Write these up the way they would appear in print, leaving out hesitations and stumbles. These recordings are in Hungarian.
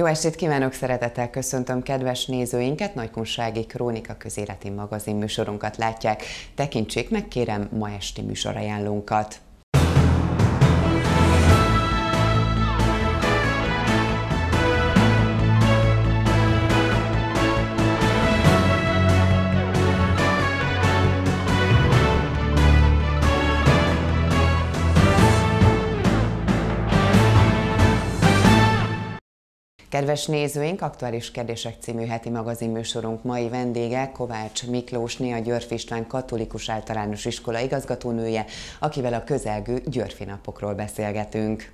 Jó estét kívánok, szeretettel köszöntöm kedves nézőinket, Nagykunsági Krónika közéleti magazin műsorunkat látják. Tekintsék meg kérem ma esti műsorajánlónkat. Kedves nézőink, Aktuális Kérdések című heti magazinműsorunk mai vendége Kovács Miklósné, a Györffy István Katolikus Általános Iskola igazgatónője, akivel a közelgő Györffy napokról beszélgetünk.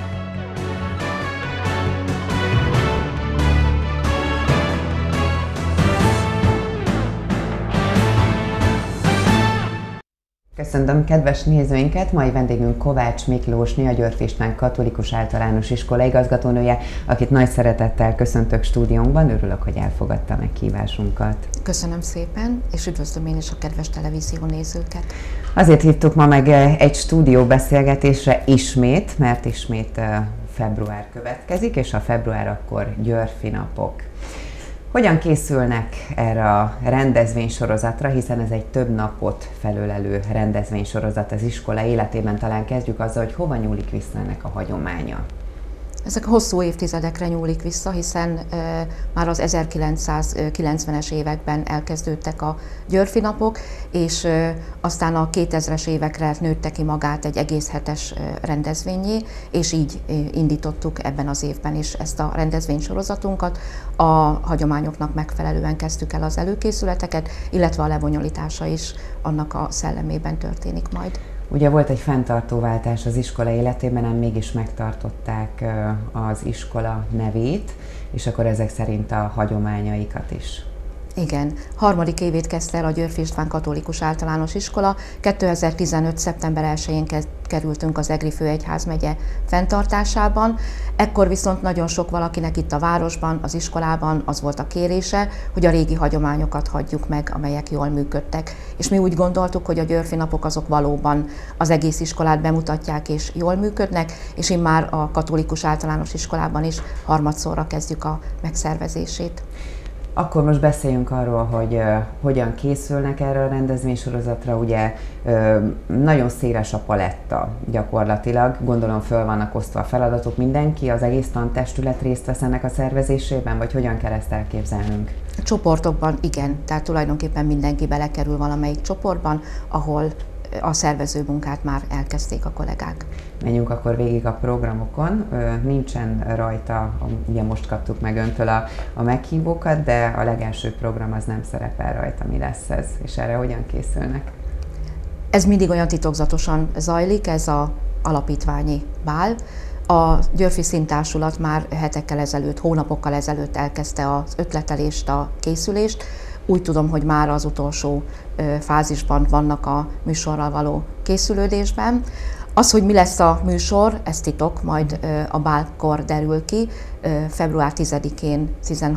Köszöntöm kedves nézőinket, mai vendégünk Kovács Miklósné, a Györffy István Katolikus Általános Iskola igazgatónője, akit nagy szeretettel köszöntök stúdiónkban, örülök, hogy elfogadta meghívásunkat. Köszönöm szépen, és üdvözlöm én is a kedves televízió nézőket. Azért hívtuk ma meg egy stúdióbeszélgetésre ismét, mert ismét február következik, és a február akkor Györffy napok. Hogyan készülnek erre a rendezvénysorozatra, hiszen ez egy több napot felölelő rendezvénysorozat az iskola életében. Talán kezdjük azzal, hogy hova nyúlik vissza ennek a hagyománya? Ezek hosszú évtizedekre nyúlik vissza, hiszen már az 1990-es években elkezdődtek a Györffy napok, és aztán a 2000-es évekre nőtte ki magát egy egész hetes rendezvényé, és így indítottuk ebben az évben is ezt a rendezvénysorozatunkat. A hagyományoknak megfelelően kezdtük el az előkészületeket, illetve a lebonyolítása is annak a szellemében történik majd. Ugye volt egy fenntartóváltás az iskola életében, ám mégis megtartották az iskola nevét, és akkor ezek szerint a hagyományaikat is. Igen, harmadik évét kezdte el a Györffy István Katolikus Általános Iskola. 2015. szeptember 1-én kerültünk az Egri főegyházmegye fenntartásában. Ekkor viszont nagyon sok valakinek itt a városban, az iskolában az volt a kérése, hogy a régi hagyományokat hagyjuk meg, amelyek jól működtek. És mi úgy gondoltuk, hogy a Györffy napok azok valóban az egész iskolát bemutatják és jól működnek, és immár a Katolikus Általános Iskolában is harmadszorra kezdjük a megszervezését. Akkor most beszéljünk arról, hogy hogyan készülnek erre a rendezvénysorozatra. Ugye nagyon széles a paletta gyakorlatilag, gondolom föl vannak osztva a feladatok, mindenki, az egész tantestület részt vesz ennek a szervezésében, vagy hogyan kell ezt elképzelnünk? A csoportokban igen, tehát tulajdonképpen mindenki belekerül valamelyik csoportban, ahol a szervező munkát már elkezdték a kollégák. Menjünk akkor végig a programokon. Nincsen rajta, ugye most kaptuk meg öntől a meghívókat, de a legelső program az nem szerepel rajta. Mi lesz ez? És erre hogyan készülnek? Ez mindig olyan titokzatosan zajlik, ez az alapítványi bál. A Györffy Színtársulat már hetekkel ezelőtt, hónapokkal ezelőtt elkezdte az ötletelést, a készülést. Úgy tudom, hogy már az utolsó fázisban vannak a műsorral való készülődésben. Az, hogy mi lesz a műsor, ez titok, majd a bálkor derül ki. Február 10-én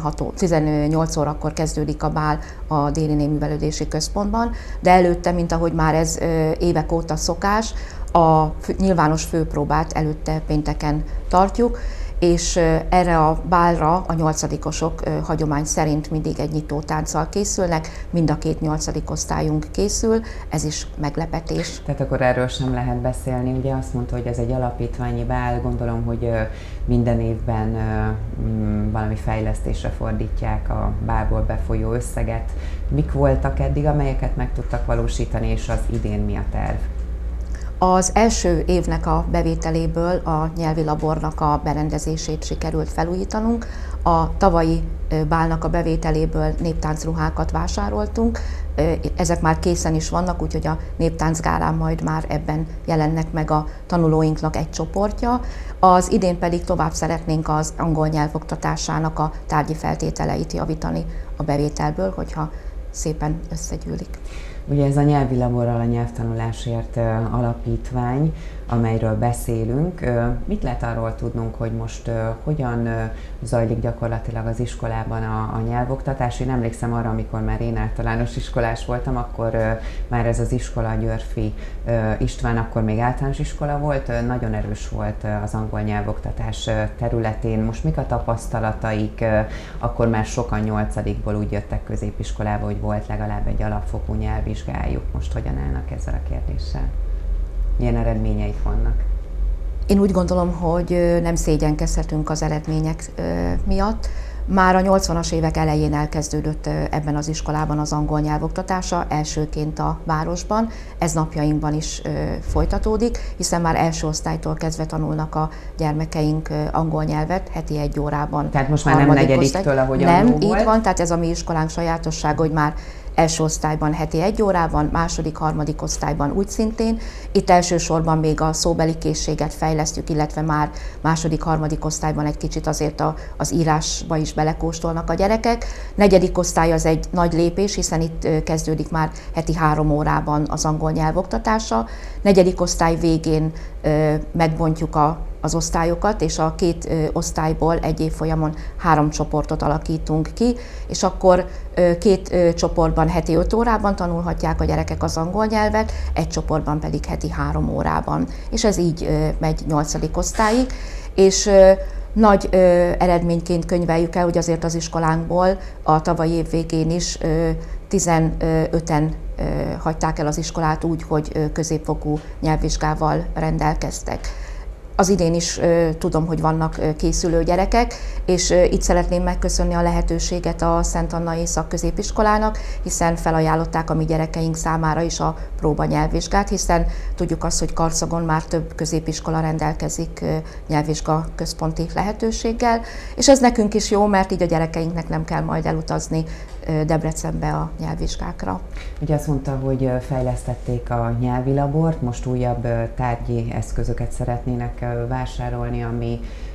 18 órakor kezdődik a bál a Déli Néművelődési Központban, de előtte, mint ahogy már ez évek óta szokás, a nyilvános főpróbát előtte pénteken tartjuk, és erre a bálra a nyolcadikosok hagyomány szerint mindig egy nyitótánccal készülnek, mind a két nyolcadikosztályunk készül, ez is meglepetés. Tehát akkor erről sem lehet beszélni, ugye azt mondta, hogy ez egy alapítványi bál, gondolom, hogy minden évben valami fejlesztésre fordítják a bálból befolyó összeget. Mik voltak eddig, amelyeket meg tudtak valósítani, és az idén mi a terv? Az első évnek a bevételéből a nyelvi labornak a berendezését sikerült felújítanunk. A tavalyi bálnak a bevételéből néptáncruhákat vásároltunk. Ezek már készen is vannak, úgyhogy a néptáncgálán majd már ebben jelennek meg a tanulóinknak egy csoportja. Az idén pedig tovább szeretnénk az angol nyelv oktatásának a tárgyi feltételeit javítani a bevételből, hogyha szépen összegyűlik. Ugye ez a Nyelvi Laborral a Nyelvtanulásért Alapítvány, amelyről beszélünk. Mit lehet arról tudnunk, hogy most hogyan zajlik gyakorlatilag az iskolában a nyelvoktatás? Én emlékszem arra, amikor már én általános iskolás voltam, akkor már ez az iskola, Györffy István, akkor még általános iskola volt, nagyon erős volt az angol nyelvoktatás területén. Most mik a tapasztalataik? Akkor már sokan 8-ból úgy jöttek középiskolába, hogy volt legalább egy alapfokú nyelvvizsgájuk. Most hogyan állnak ezzel a kérdéssel? Milyen eredményeik vannak? Én úgy gondolom, hogy nem szégyenkezhetünk az eredmények miatt. Már a 80-as évek elején elkezdődött ebben az iskolában az angol nyelvoktatása, elsőként a városban. Ez napjainkban is folytatódik, hiszen már első osztálytól kezdve tanulnak a gyermekeink angol nyelvet, heti 1 órában. Tehát most már nem negyediktől, ahogy nem, volt? így van, tehát ez a mi iskolánk sajátossága, hogy már első osztályban heti 1 órában, második, harmadik osztályban úgy szintén. Itt elsősorban még a szóbeli készséget fejlesztjük, illetve már második, harmadik osztályban egy kicsit azért az írásba is belekóstolnak a gyerekek. Negyedik osztály az egy nagy lépés, hiszen itt kezdődik már heti 3 órában az angol nyelvoktatása. Negyedik osztály végén megbontjuk az osztályokat, és a 2 osztályból egy évfolyamon 3 csoportot alakítunk ki, és akkor 2 csoportban heti 5 órában tanulhatják a gyerekek az angol nyelvet, egy csoportban pedig heti 3 órában. És ez így megy 8. osztályig. És nagy eredményként könyveljük el, hogy azért az iskolánkból a tavalyi év végén is 15-en hagyták el az iskolát úgy, hogy középfokú nyelvvizsgával rendelkeztek. Az idén is tudom, hogy vannak készülő gyerekek, és itt szeretném megköszönni a lehetőséget a Szent Annai Szakközépiskolának, hiszen felajánlották a mi gyerekeink számára is a próbanyelvvizsgát, hiszen tudjuk azt, hogy Karszagon már több középiskola rendelkezik nyelvvizsga központi lehetőséggel, és ez nekünk is jó, mert így a gyerekeinknek nem kell majd elutazni Debrecenbe a nyelvvizsgákra. Ugye azt mondta, hogy fejlesztették a nyelvi labort, most újabb tárgyi eszközöket szeretnének vásárolni, ami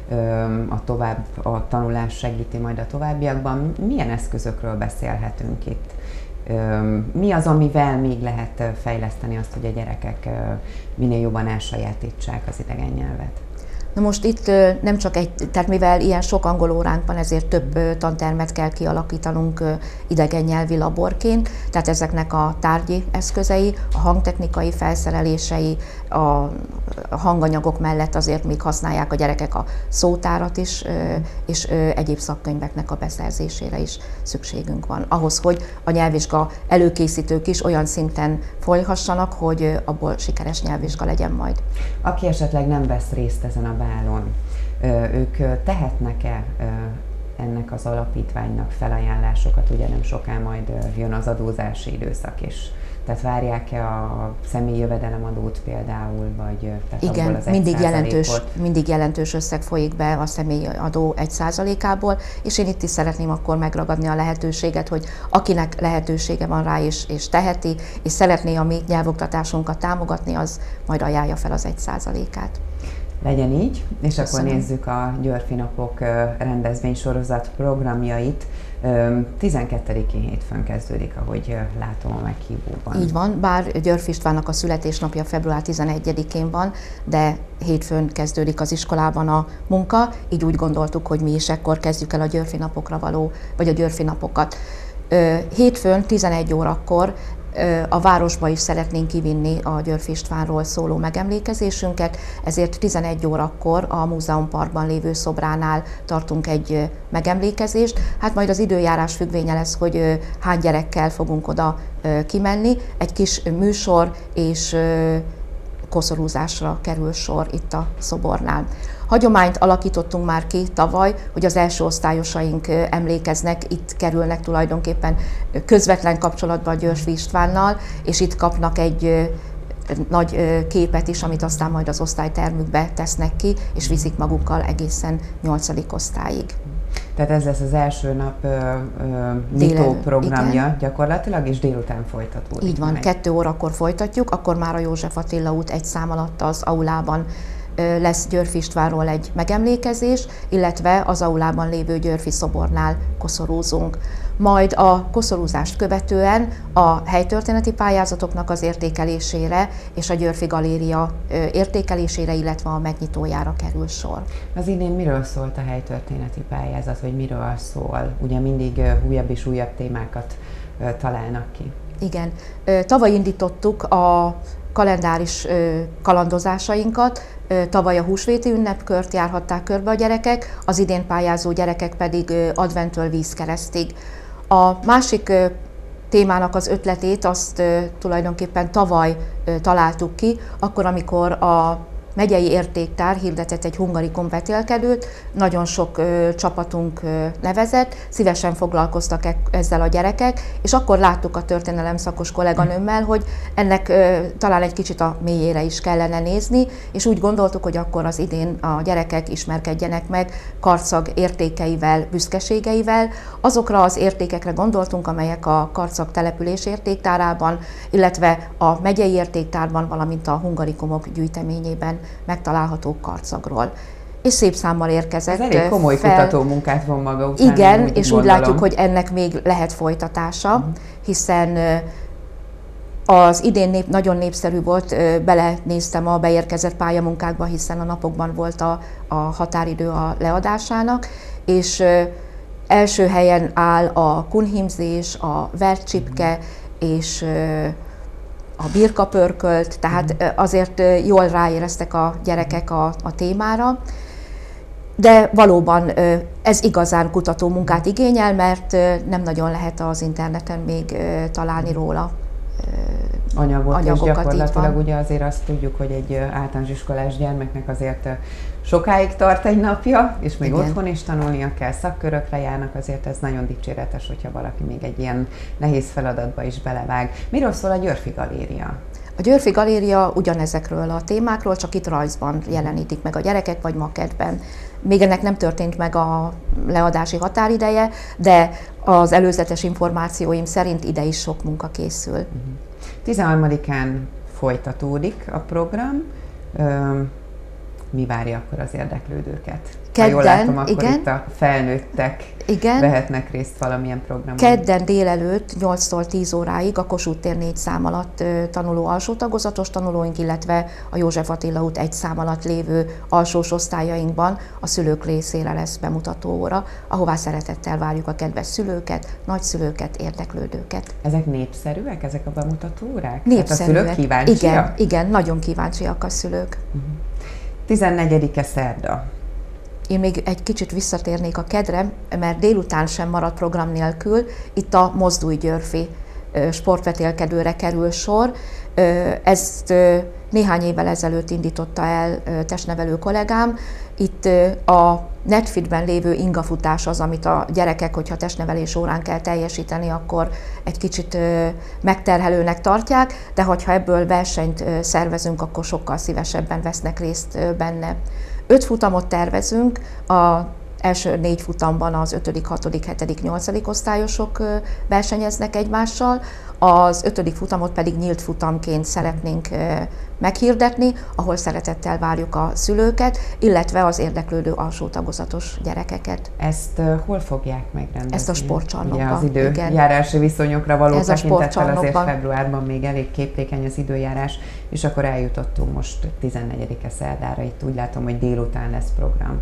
a tanulás segíti majd a továbbiakban. Milyen eszközökről beszélhetünk itt? Mi az, amivel még lehet fejleszteni azt, hogy a gyerekek minél jobban elsajátítsák az idegen nyelvet? Na most itt nem csak tehát mivel ilyen sok angol óránk van, ezért több tantermet kell kialakítanunk idegen nyelvi laborként, tehát ezeknek a tárgyi eszközei, a hangtechnikai felszerelései, a hanganyagok mellett azért még használják a gyerekek a szótárat is, és egyéb szakkönyveknek a beszerzésére is szükségünk van. Ahhoz, hogy a nyelvvizsga előkészítők is olyan szinten folyhassanak, hogy abból sikeres nyelvvizsga legyen majd. Aki esetleg nem vesz részt ezen a bálon, ők tehetnek-e ennek az alapítványnak felajánlásokat? Ugye nem soká majd jön az adózási időszak is. Tehát várják-e a személyi jövedelemadót például, vagy igen, abból az mindig jelentős összeg folyik be a személyi adó 1%-ából, és én itt is szeretném akkor megragadni a lehetőséget, hogy akinek lehetősége van rá és teheti, és szeretné a mi nyelvoktatásunkat támogatni, az majd ajánlja fel az 1%-át. Legyen így, és Köszönöm. Akkor nézzük a Györffy Napok rendezvénysorozat programjait. 12-én hétfőn kezdődik, ahogy látom a meghívóban. Így van, bár Györffy Istvánnak a születésnapja február 11-én van, de hétfőn kezdődik az iskolában a munka, így úgy gondoltuk, hogy mi is ekkor kezdjük el a Györffy Napokra vagy a Györffy Napokat. Hétfőn 11 órakor a városba is szeretnénk kivinni a Györffy Istvánról szóló megemlékezésünket, ezért 11 órakor a Múzeumparkban lévő szobránál tartunk egy megemlékezést. Hát majd az időjárás függvénye lesz, hogy hány gyerekkel fogunk oda kimenni. Egy kis műsor és koszorúzásra kerül sor itt a szobornál. Hagyományt alakítottunk már ki tavaly, hogy az első osztályosaink emlékeznek, itt kerülnek tulajdonképpen közvetlen kapcsolatba a Györffy Istvánnal, és itt kapnak egy nagy képet is, amit aztán majd az osztálytermükbe tesznek ki, és viszik magukkal egészen 8. osztályig. Tehát ez lesz az első nap nyitó programja igen. Gyakorlatilag, és délután folytatódik. Így van, 2 órakor folytatjuk, akkor már a József Attila út 1 szám alatt az aulában lesz Györffy Istvánról egy megemlékezés, illetve az aulában lévő Györffy szobornál koszorúzunk. Majd a koszorúzást követően a helytörténeti pályázatoknak az értékelésére és a Györffy Galéria értékelésére, illetve a megnyitójára kerül sor. Az idén miről szólt a helytörténeti pályázat, vagy miről szól? Ugye mindig újabb és újabb témákat találnak ki. Igen. Tavaly indítottuk a kalendáris kalandozásainkat, tavaly a húsvéti ünnepkört járhatták körbe a gyerekek, az idén pályázó gyerekek pedig adventtől vízkeresztig. A másik témának az ötletét azt tulajdonképpen tavaly találtuk ki, akkor, amikor a megyei értéktár hirdetett egy hungarikum vetélkedőt, nagyon sok csapatunk nevezett, szívesen foglalkoztak ezzel a gyerekek, és akkor láttuk a történelem szakos kolléganőmmel, hogy ennek talán egy kicsit a mélyére is kellene nézni, és úgy gondoltuk, hogy akkor az idén a gyerekek ismerkedjenek meg Karcag értékeivel, büszkeségeivel. Azokra az értékekre gondoltunk, amelyek a Karcag település értéktárában, illetve a megyei értéktárban, valamint a hungarikumok gyűjteményében megtalálható Karcagról. És szép számmal érkezett. Ez elég komoly kutatómunkát von maga után. Igen, és úgy látjuk, hogy ennek még lehet folytatása, hiszen az idén nagyon népszerű volt, belenéztem a beérkezett pályamunkákba, hiszen a napokban volt a határidő a leadásának, és első helyen áll a kunhimzés, a vertcsipke és a birkapörkölt, tehát azért jól ráéreztek a gyerekek a témára, de valóban ez igazán kutatómunkát igényel, mert nem nagyon lehet az interneten még találni róla anyagokat. És gyakorlatilag ugye azért azt tudjuk, hogy egy általános iskolás gyermeknek azért sokáig tart egy napja, és még otthon is tanulnia kell, szakkörökre járnak, azért ez nagyon dicséretes, hogyha valaki még egy ilyen nehéz feladatba is belevág. Miről szól a Györffy Galéria? A Györffy Galéria ugyanezekről a témákról, csak itt rajzban jelenítik meg a gyerekek, vagy makettben. Még ennek nem történt meg a leadási határideje, de az előzetes információim szerint ide is sok munka készül. 13-án folytatódik a program. Mi várja akkor az érdeklődőket? Kedden, ha jól látom, akkor igen. Itt a felnőttek vehetnek részt valamilyen programon. Kedden délelőtt 8-tól 10 óráig a Kossuth tér 4 szám alatt tanuló alsó tagozatos tanulóink, illetve a József Attila út 1 szám alatt lévő alsós osztályainkban a szülők részére lesz bemutatóóra, ahová szeretettel várjuk a kedves szülőket, nagyszülőket, érdeklődőket. Ezek népszerűek, ezek a bemutatóórák? Népszerűek. Hát a szülők kíváncsiak? Igen, nagyon kíváncsiak a szülők. 14-e szerda. Én még egy kicsit visszatérnék a kedre, mert délután sem marad program nélkül. Itt a Mozdulj Györffy sportvetélkedőre kerül sor. Ezt néhány évvel ezelőtt indította el testnevelő kollégám. Itt a Netfitben lévő ingafutás az, amit a gyerekek, hogyha testnevelés órán kell teljesíteni, akkor egy kicsit megterhelőnek tartják, de hogyha ebből versenyt szervezünk, akkor sokkal szívesebben vesznek részt benne. 5 futamot tervezünk, az első 4 futamban az 5., 6., 7., 8. osztályosok versenyeznek egymással, az 5. futamot pedig nyílt futamként szeretnénk meghirdetni, ahol szeretettel várjuk a szülőket, illetve az érdeklődő alsó tagozatos gyerekeket. Ezt hol fogják megrendezni? Ezt a sportcsarnokban. Ugye az időjárási viszonyokra való tekintettel azért februárban még elég képlékeny az időjárás, és akkor eljutottunk most 14-e szerdára, itt úgy látom, hogy délután lesz program.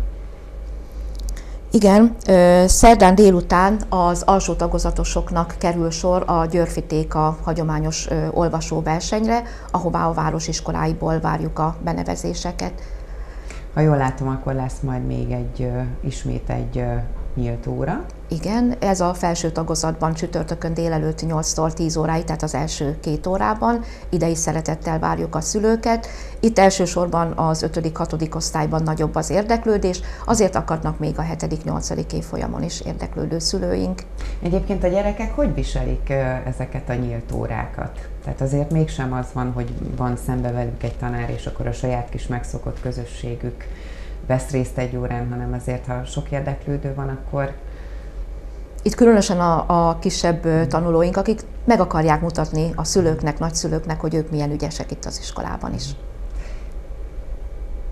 Igen, szerdán délután az alsó tagozatosoknak kerül sor a Györffytéka hagyományos olvasóversenyre, ahová a városiskoláiból várjuk a benevezéseket. Ha jól látom, akkor lesz majd még ismét egy nyílt óra. Igen, ez a felső tagozatban csütörtökön délelőtt 8-tól 10 óráig, tehát az első 2 órában. Ide is szeretettel várjuk a szülőket. Itt elsősorban az 5., 6. osztályban nagyobb az érdeklődés, azért akadnak még a 7., 8. évfolyamon is érdeklődő szülőink. Egyébként a gyerekek hogy viselik ezeket a nyílt órákat? Tehát azért mégsem az van, hogy van szembe velük egy tanár, és akkor a saját kis megszokott közösségük vesz részt egy órán, hanem azért, ha sok érdeklődő van, akkor... Itt különösen a kisebb tanulóink, akik meg akarják mutatni a szülőknek, nagyszülőknek, hogy ők milyen ügyesek itt az iskolában is.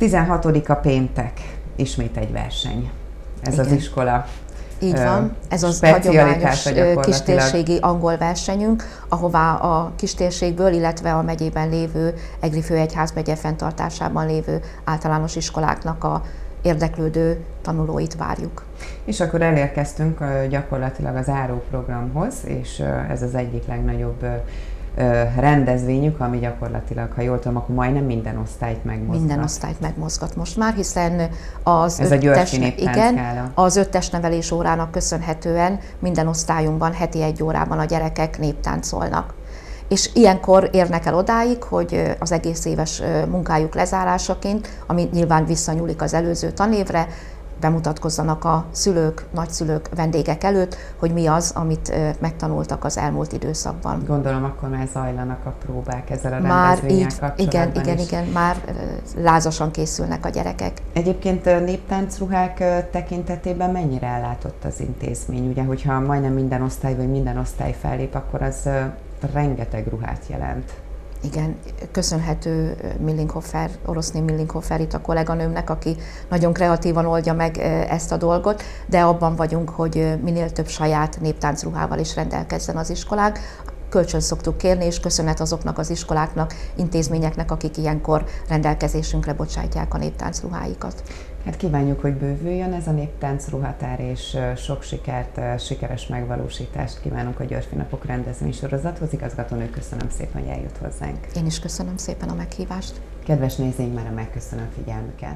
16-a péntek, ismét egy verseny. Ez Igen. Az iskola így van, ez az specialitása hagyományos kistérségi angol versenyünk, ahová a kistérségből, illetve a megyében lévő Egri főegyházmegye fenntartásában lévő általános iskoláknak a érdeklődő tanulóit várjuk. És akkor elérkeztünk gyakorlatilag az záróprogramhoz, és ez az egyik legnagyobb rendezvényük, ami gyakorlatilag, ha jól tudom, akkor majdnem minden osztályt megmozgat. Minden osztályt megmozgat most már, hiszen az az 5 testnevelés órának köszönhetően minden osztályunkban heti 1 órában a gyerekek néptáncolnak. És ilyenkor érnek el odáig, hogy az egész éves munkájuk lezárásaként, ami nyilván visszanyúlik az előző tanévre, bemutatkozzanak a szülők, nagyszülők, vendégek előtt, hogy mi az, amit megtanultak az elmúlt időszakban. Gondolom, akkor már zajlanak a próbák ezzel a rendezvénnyel kapcsolatban. Igen, már lázasan készülnek a gyerekek. Egyébként néptáncruhák tekintetében mennyire ellátott az intézmény? Ugye, hogyha majdnem minden osztály vagy minden osztály fellép, akkor az rengeteg ruhát jelent. Igen, köszönhető Oroszné Millinghofer itt a kolléganőmnek, aki nagyon kreatívan oldja meg ezt a dolgot, de abban vagyunk, hogy minél több saját néptáncruhával is rendelkezzen az iskolák. Kölcsön szoktuk kérni, és köszönet azoknak az iskoláknak, intézményeknek, akik ilyenkor rendelkezésünkre bocsátják a néptáncruháikat. Hát kívánjuk, hogy bővüljön ez a néptáncruhatár, és sok sikert, sikeres megvalósítást kívánunk a Györfi Napok rendezvénysorozathoz. Igazgatónő, köszönöm szépen, hogy eljött hozzánk. Én is köszönöm szépen a meghívást. Kedves nézőink, már megköszönöm figyelmüket.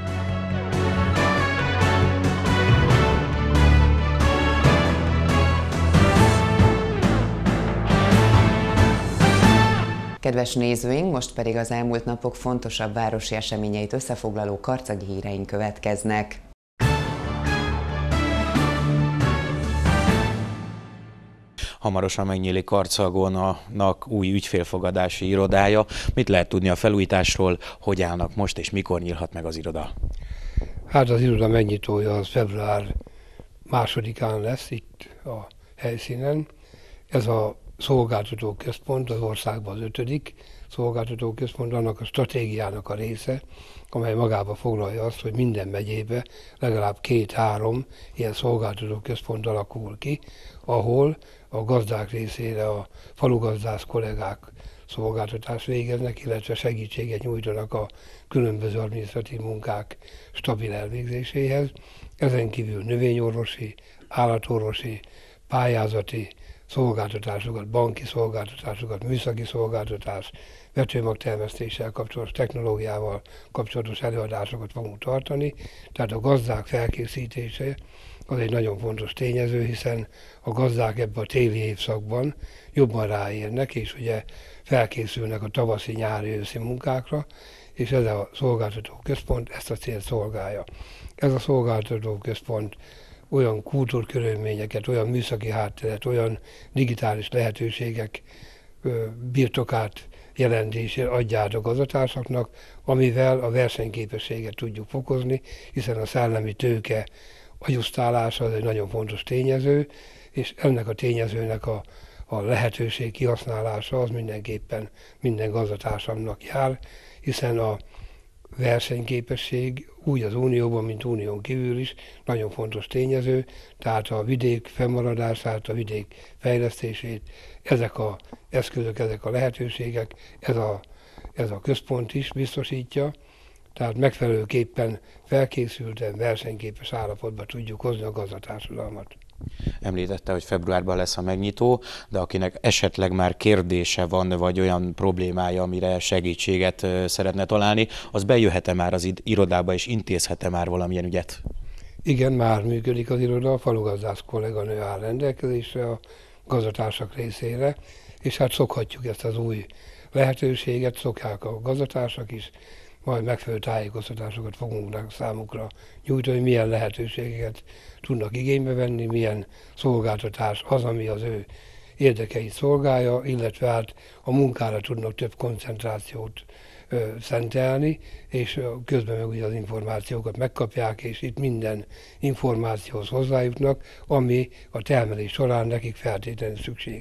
Kedves nézőink, most pedig az elmúlt napok fontosabb városi eseményeit összefoglaló karcagi híreink következnek. Hamarosan megnyílik Karcagonak új ügyfélfogadási irodája. Mit lehet tudni a felújításról, hogy állnak most és mikor nyílhat meg az iroda? Hát az iroda megnyitója az február 2-án lesz itt a helyszínen. Ez a szolgáltatóközpont az országban az 5. szolgáltatóközpont, annak a stratégiának a része, amely magába foglalja azt, hogy minden megyébe legalább 2-3 ilyen szolgáltatóközpont alakul ki, ahol a gazdák részére a falugazdász kollégák szolgáltatást végeznek, illetve segítséget nyújtanak a különböző adminisztratív munkák stabil elvégzéséhez. Ezen kívül növényorvosi, állatorvosi, pályázati szolgáltatásokat, banki szolgáltatásokat, műszaki szolgáltatást, vetőmagtermesztéssel kapcsolatos technológiával kapcsolatos előadásokat fogunk tartani. Tehát a gazdák felkészítése az egy nagyon fontos tényező, hiszen a gazdák ebben a téli évszakban jobban ráérnek, és ugye felkészülnek a tavaszi, nyári, őszi munkákra, és ez a szolgáltatóközpont ezt a célt szolgálja. Ez a szolgáltatóközpont olyan kultúrkörülményeket, olyan műszaki hátteret, olyan digitális lehetőségek birtokát jelentésére adja át a gazdatársaknak, amivel a versenyképességet tudjuk fokozni, hiszen a szellemi tőke adjusztálása az egy nagyon fontos tényező, és ennek a tényezőnek a lehetőség kihasználása az mindenképpen minden gazdatársamnak jár, hiszen a versenyképesség úgy az Unióban, mint Unión kívül is nagyon fontos tényező, tehát a vidék fennmaradását, a vidék fejlesztését, ezek az eszközök, ezek a lehetőségek, ez a központ is biztosítja, tehát megfelelőképpen felkészülten, versenyképes állapotba tudjuk hozni a gazdatársadalmat. Említette, hogy februárban lesz a megnyitó, de akinek esetleg már kérdése van, vagy olyan problémája, amire segítséget szeretne találni, az bejöhet-e már az irodába, és intézhet-e már valamilyen ügyet? Igen, már működik az iroda, a falugazdász kolléganő áll rendelkezésre a gazdatársak részére, és hát szokhatjuk ezt az új lehetőséget, szokják a gazdatársak is, majd megfelelő tájékoztatásokat fogunk számukra nyújtani, hogy milyen lehetőségeket tudnak igénybe venni, milyen szolgáltatás az, ami az ő érdekeit szolgálja, illetve hát a munkára tudnak több koncentrációt szentelni, és közben meg ugye az információkat megkapják, és itt minden információhoz hozzájutnak, ami a termelés során nekik feltétlenül szükséges.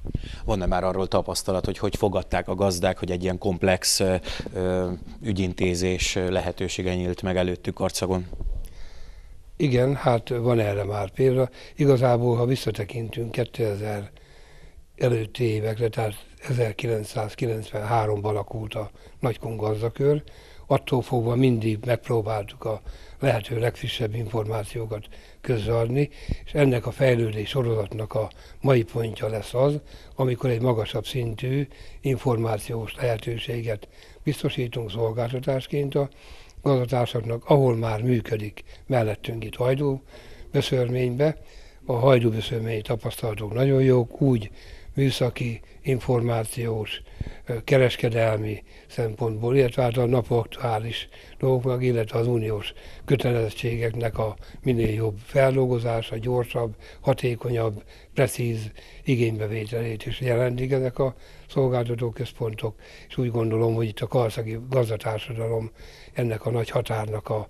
Van-e már arról tapasztalat, hogy fogadták a gazdák, hogy egy ilyen komplex ügyintézés lehetősége nyílt meg előttük Karcagon? Igen, hát van erre már példa. Igazából, ha visszatekintünk 2000 előtti évekre, tehát 1993-ban alakult a Nagykun gazdakör, attól fogva mindig megpróbáltuk a lehető legfrissebb információkat közreadni, és ennek a fejlődés sorozatnak a mai pontja lesz az, amikor egy magasabb szintű információs lehetőséget biztosítunk szolgáltatásként a gazdatársaknak, ahol már működik mellettünk itt Hajdúböszörménybe. A Hajdúböszörményi tapasztalatok nagyon jók, úgy műszaki, információs, kereskedelmi szempontból, illetve hát a napaktuális dolgoknak, illetve az uniós kötelezettségeknek a minél jobb feldolgozása, gyorsabb, hatékonyabb, precíz igénybevételét is jelentik ezek a szolgáltatóközpontok, és úgy gondolom, hogy itt a karcagi gazdatársadalom ennek a nagy határnak a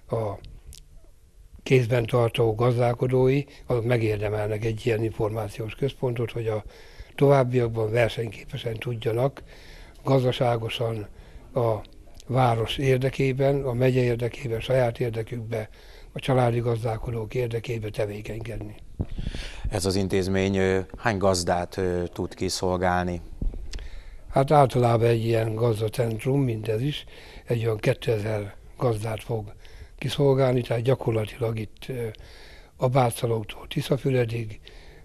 kézben tartó gazdálkodói, azok megérdemelnek egy ilyen információs központot, hogy a továbbiakban versenyképesen tudjanak gazdaságosan a város érdekében, a megye érdekében, saját érdekükbe, a családi gazdálkodók érdekében tevékenykedni. Ez az intézmény hány gazdát tud kiszolgálni? Hát általában egy ilyen gazdacentrum, mint ez is, egy olyan 2000 gazdát fog kiszolgálni, tehát gyakorlatilag itt a Bátszalótól Tiszafüredig,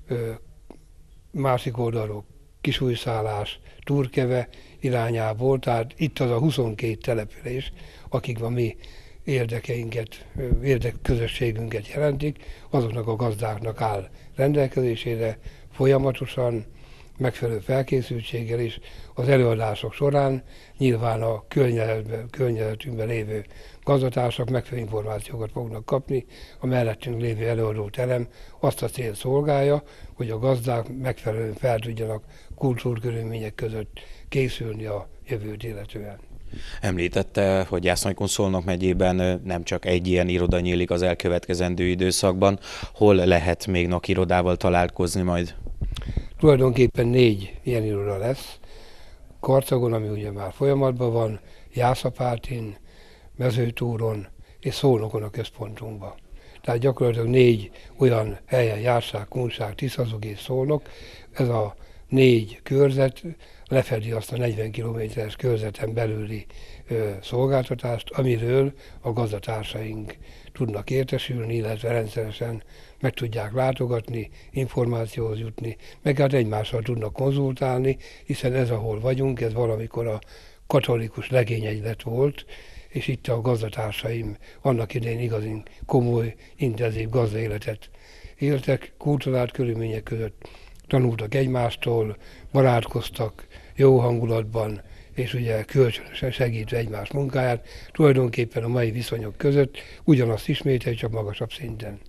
másik oldalról Kisújszálás, Turkeve irányából, tehát itt az a 22 település, akik a mi érdekeinket, érdekközösségünket jelentik, azoknak a gazdáknak áll rendelkezésére folyamatosan, megfelelő felkészültséggel is az előadások során nyilván a környezetünkben lévő gazdatársak megfelelő információkat fognak kapni, a mellettünk lévő előadóterem azt a célt szolgálja, hogy a gazdák megfelelően fel tudjanak kultúrkörülmények között készülni a jövőt illetően. Említette, hogy Jászolnykon-Szolnok megyében nem csak egy ilyen iroda nyílik az elkövetkezendő időszakban. Hol lehet még NAK-irodával találkozni majd? Tulajdonképpen 4 ilyen iroda lesz. Karcagon, ami ugye már folyamatban van, Jászapátin, Mezőtúron és Szolnokon a központunkban. Tehát gyakorlatilag 4 olyan helyen, Járság, Kunság, Tiszazug és Szolnok, ez a 4 körzet lefedi azt a 40 kilométeres körzeten belüli szolgáltatást, amiről a gazdatársaink tudnak értesülni, illetve rendszeresen meg tudják látogatni, információhoz jutni, meg hát egymással tudnak konzultálni, hiszen ez, ahol vagyunk, ez valamikor a katolikus legényegylet volt, és itt a gazdatársaim annak idején igazán komoly, intenzív gazdaéletet éltek, kulturált körülmények között tanultak egymástól, barátkoztak jó hangulatban, és ugye kölcsönösen segítve egymás munkáját, tulajdonképpen a mai viszonyok között ugyanazt ismételjük, csak magasabb szinten.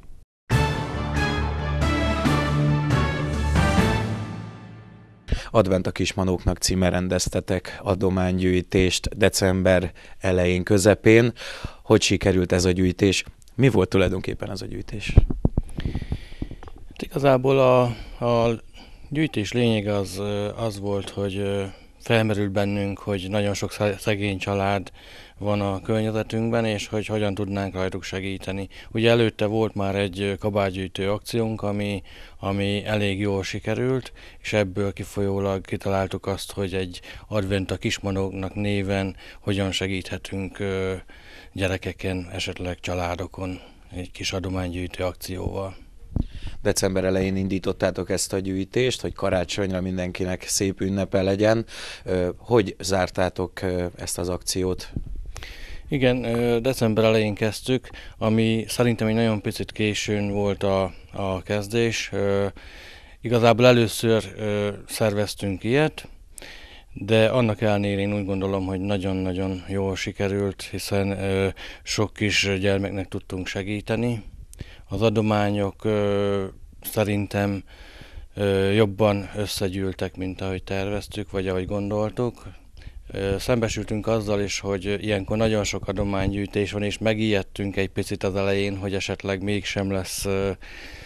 Advent a Kismanóknak címmel rendeztetek adománygyűjtést december elején, közepén. Hogy sikerült ez a gyűjtés? Mi volt tulajdonképpen ez a gyűjtés? Igazából a gyűjtés lényege az volt, hogy felmerült bennünk, hogy nagyon sok szegény család van a környezetünkben, és hogy hogyan tudnánk rajtuk segíteni. Ugye előtte volt már egy kabátgyűjtő akciónk, ami elég jól sikerült, és ebből kifolyólag kitaláltuk azt, hogy egy Advent a Kismanóknak néven hogyan segíthetünk gyerekeken, esetleg családokon egy kis adománygyűjtő akcióval. December elején indítottátok ezt a gyűjtést, hogy karácsonyra mindenkinek szép ünnepe legyen. Hogy zártátok ezt az akciót? Igen, december elején kezdtük, ami szerintem egy nagyon picit későn volt a kezdés. Igazából először szerveztünk ilyet, de annak ellenére én úgy gondolom, hogy nagyon-nagyon jól sikerült, hiszen sok kis gyermeknek tudtunk segíteni. Az adományok szerintem jobban összegyűltek, mint ahogy terveztük, vagy ahogy gondoltuk. Szembesültünk azzal is, hogy ilyenkor nagyon sok adománygyűjtés van, és megijedtünk egy picit az elején, hogy esetleg mégsem lesz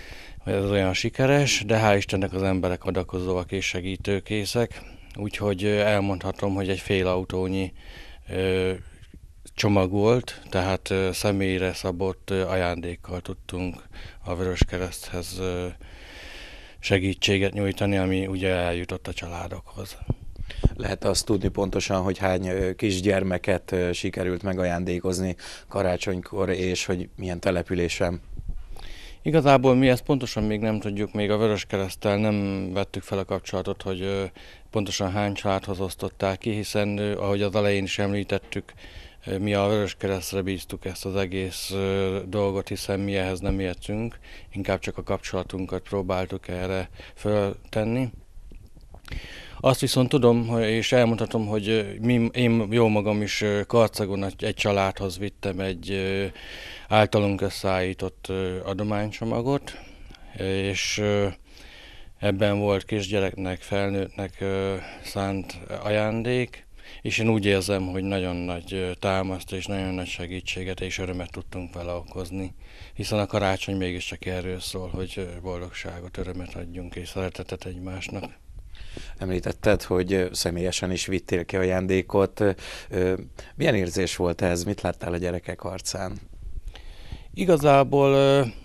hogy ez olyan sikeres, de hál' Istennek az emberek adakozóak és segítőkészek, úgyhogy elmondhatom, hogy egy fél autónyi csomag volt, tehát személyre szabott ajándékkal tudtunk a Vöröskereszthez segítséget nyújtani, ami ugye eljutott a családokhoz. Lehet azt tudni pontosan, hogy hány kisgyermeket sikerült megajándékozni karácsonykor, és hogy milyen településen? Igazából mi ezt pontosan még nem tudjuk, még a Vöröskereszttel nem vettük fel a kapcsolatot, hogy pontosan hány családhoz osztották ki, hiszen ahogy az elején is említettük, mi a Vöröskeresztre bíztuk ezt az egész dolgot, hiszen mi ehhez nem értünk, inkább csak a kapcsolatunkat próbáltuk erre föltenni. Azt viszont tudom, és elmondhatom, hogy én jó magam is Karcagon egy családhoz vittem egy általunk összeállított adománycsomagot, és ebben volt kisgyereknek, felnőttnek szánt ajándék, és én úgy érzem, hogy nagyon nagy támaszt és nagyon nagy segítséget és örömet tudtunk vele okozni, hiszen a karácsony mégiscsak erről szól, hogy boldogságot, örömet adjunk és szeretetet egymásnak. Említetted, hogy személyesen is vittél ki ajándékot. Milyen érzés volt ez? Mit láttál a gyerekek arcán? Igazából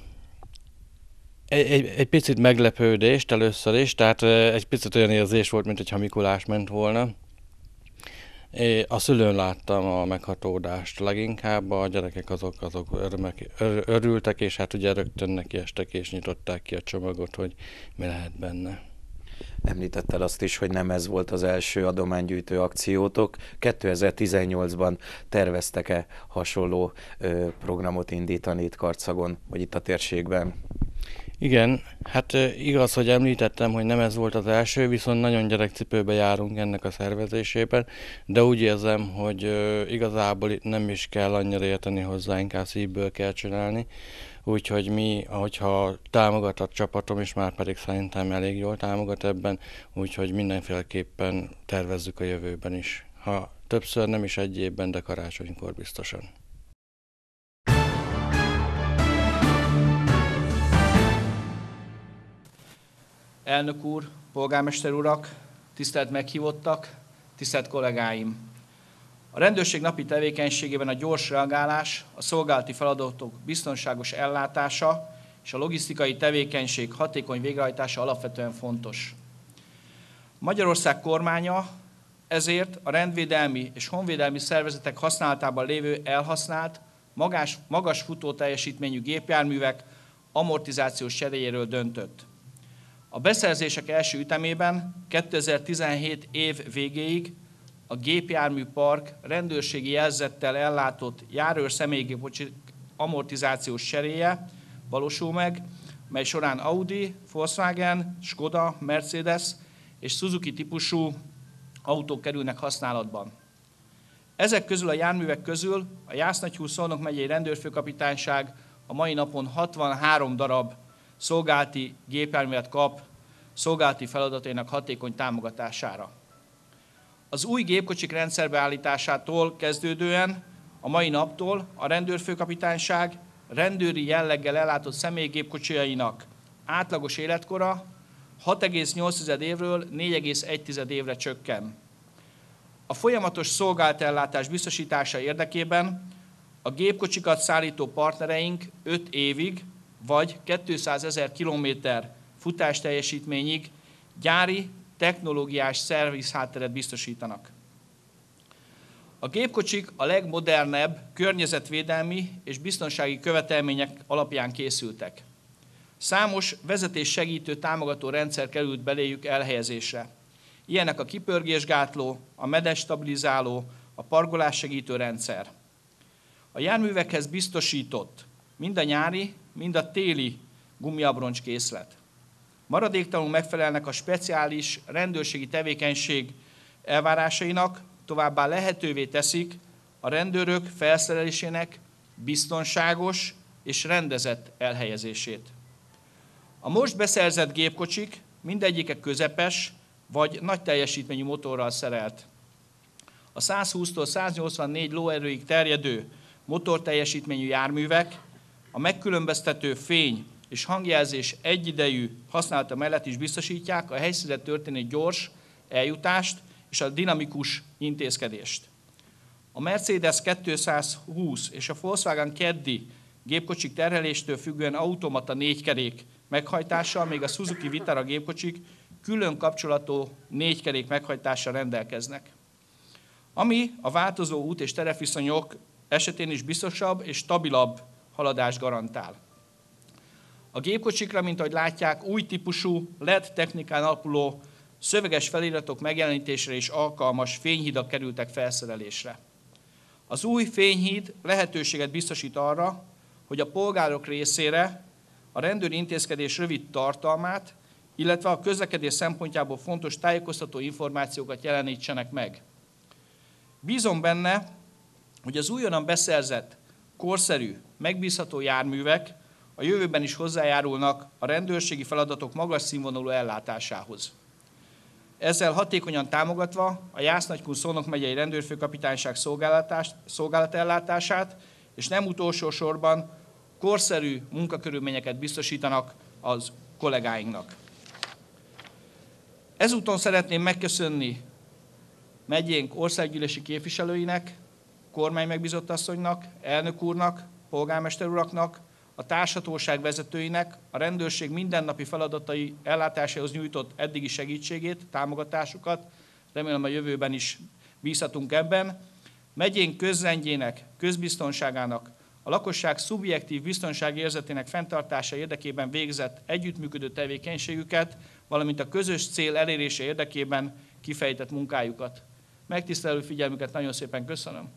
egy picit meglepődést először is, tehát egy picit olyan érzés volt, mintha Mikulás ment volna. A szülőn láttam a meghatódást leginkább, a gyerekek azok örültek, és hát ugye rögtön nekiestek és nyitották ki a csomagot, hogy mi lehet benne. Említetted azt is, hogy nem ez volt az első adománygyűjtő akciótok. 2018-ban terveztek-e hasonló programot indítani itt Karcagon, vagy itt a térségben? Igen, hát igaz, hogy említettem, hogy nem ez volt az első, viszont nagyon gyerekcipőbe járunk ennek a szervezésében, de úgy érzem, hogy igazából itt nem is kell annyira érteni hozzá, inkább szívből kell csinálni. Úgyhogy mi, ahogyha támogat a csapatom, és már pedig szerintem elég jól támogat ebben, úgyhogy mindenféleképpen tervezzük a jövőben is. Ha többször nem is egy évben, de karácsonykor biztosan. Elnök úr, polgármester urak, tisztelt meghívottak, tisztelt kollégáim! A rendőrség napi tevékenységében a gyors reagálás, a szolgálati feladatok biztonságos ellátása és a logisztikai tevékenység hatékony végrehajtása alapvetően fontos. Magyarország kormánya ezért a rendvédelmi és honvédelmi szervezetek használatában lévő elhasznált, magas futó teljesítményű gépjárművek amortizációs cseréjéről döntött. A beszerzések első ütemében 2017 év végéig a gépjárműpark rendőrségi jelzettel ellátott járőr személygépkocsik amortizációs cseréje valósul meg, mely során Audi, Volkswagen, Skoda, Mercedes és Suzuki típusú autók kerülnek használatban. Ezek közül a járművek közül a Jász-Nagyhúd-Szolnok megyei rendőrfőkapitányság a mai napon 63 darab szolgálati gépjárművet kap szolgálati feladatainak hatékony támogatására. Az új gépkocsik rendszerbeállításától kezdődően a mai naptól a rendőrfőkapitányság rendőri jelleggel ellátott személygépkocsijainak átlagos életkora 6,8 évről 4,1 évre csökken. A folyamatos szolgálatellátás biztosítása érdekében a gépkocsikat szállító partnereink 5 évig vagy 200 000 kilométer futásteljesítményig gyári technológiás szervizhátteret biztosítanak. A gépkocsik a legmodernebb környezetvédelmi és biztonsági követelmények alapján készültek. Számos vezetés segítő támogató rendszer került beléjük elhelyezésre. Ilyenek a kipörgésgátló, a medestabilizáló, a parkolás segítő rendszer. A járművekhez biztosított mind a nyári, mind a téli gumiabroncs készlet. Maradéktalanul megfelelnek a speciális rendőrségi tevékenység elvárásainak, továbbá lehetővé teszik a rendőrök felszerelésének biztonságos és rendezett elhelyezését. A most beszerzett gépkocsik mindegyike közepes vagy nagy teljesítményű motorral szerelt. A 120-tól 184 lóerőig terjedő motorteljesítményű járművek a megkülönböztető fény, és hangjelzés egyidejű használata mellett is biztosítják a helyszínre történő gyors eljutást és a dinamikus intézkedést. A Mercedes 220 és a Volkswagen Caddy gépkocsik terheléstől függően automata 4 kerék meghajtással, még a Suzuki Vitara gépkocsik külön kapcsolatú 4 kerék meghajtással rendelkeznek, ami a változó út és terepviszonyok esetén is biztosabb és stabilabb haladást garantál. A gépkocsikra, mint ahogy látják, új típusú LED technikán alapuló szöveges feliratok megjelenítésre is alkalmas fényhidak kerültek felszerelésre. Az új fényhíd lehetőséget biztosít arra, hogy a polgárok részére a rendőri intézkedés rövid tartalmát, illetve a közlekedés szempontjából fontos tájékoztató információkat jelenítsenek meg. Bízom benne, hogy az újonnan beszerzett, korszerű, megbízható járművek a jövőben is hozzájárulnak a rendőrségi feladatok magas színvonalú ellátásához. Ezzel hatékonyan támogatva a Jász-Nagykun-Szolnok megyei rendőrfőkapitányság szolgálatellátását, és nem utolsó sorban korszerű munkakörülményeket biztosítanak az kollégáinknak. Ezúton szeretném megköszönni megyénk országgyűlési képviselőinek, kormány megbízottasszonynak, elnök úrnak, polgármester uraknak, a társhatóság vezetőinek, a rendőrség mindennapi feladatai ellátásához nyújtott eddigi segítségét, támogatásukat, remélem a jövőben is bízhatunk ebben, megyénk közrendjének, közbiztonságának, a lakosság szubjektív biztonságérzetének fenntartása érdekében végzett együttműködő tevékenységüket, valamint a közös cél elérése érdekében kifejtett munkájukat. Megtisztelő figyelmüket nagyon szépen köszönöm.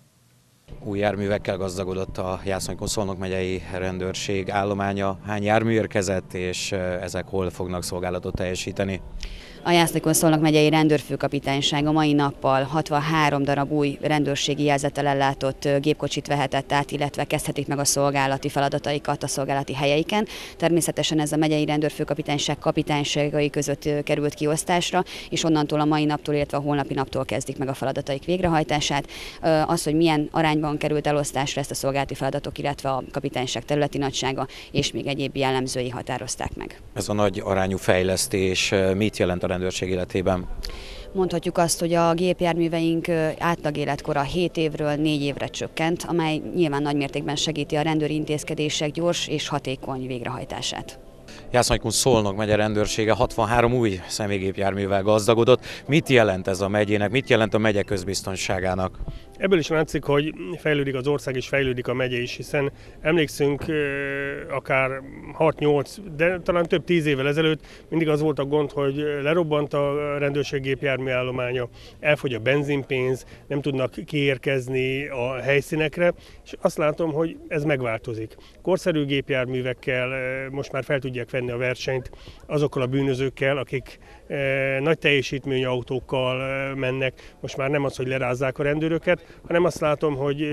Új járművekkel gazdagodott a Jász-Nagykun-Szolnok megyei rendőrség állománya. Hány jármű érkezett, és ezek hol fognak szolgálatot teljesíteni? A Jász-Nagykun-Szolnok megyei rendőrfőkapitányság a mai nappal 63 darab új rendőrségi jelzettel ellátott gépkocsit vehetett át, illetve kezdhetik meg a szolgálati feladataikat a szolgálati helyeiken. Természetesen ez a megyei rendőrfőkapitányság kapitányságai között került kiosztásra, és onnantól a mai naptól, illetve a holnapi naptól kezdik meg a feladataik végrehajtását. Az, hogy milyen arányban került elosztásra, ezt a szolgálati feladatok, illetve a kapitányság területi nagysága és még egyéb jellemzői határozták meg. Ez a nagy arányú fejlesztés mit jelent a rendőrség életében? Mondhatjuk azt, hogy a gépjárműveink átlag életkora 7 évről 4 évre csökkent, amely nyilván nagymértékben segíti a rendőri intézkedések gyors és hatékony végrehajtását. Jász-Nagykun-Szolnok megye rendőrsége 63 új személygépjárművel gazdagodott. Mit jelent ez a megyének, mit jelent a megye közbiztonságának? Ebből is látszik, hogy fejlődik az ország és fejlődik a megye is, hiszen emlékszünk akár 6-8, de talán több 10 évvel ezelőtt mindig az volt a gond, hogy lerobbant a rendőrség gépjárműállománya, elfogy a benzinpénz, nem tudnak kiérkezni a helyszínekre, és azt látom, hogy ez megváltozik. Korszerű gépjárművekkel most már fel tudják venni a versenyt azokkal a bűnözőkkel, akik nagy teljesítményű autókkal mennek. Most már nem az, hogy lerázzák a rendőröket, hanem azt látom, hogy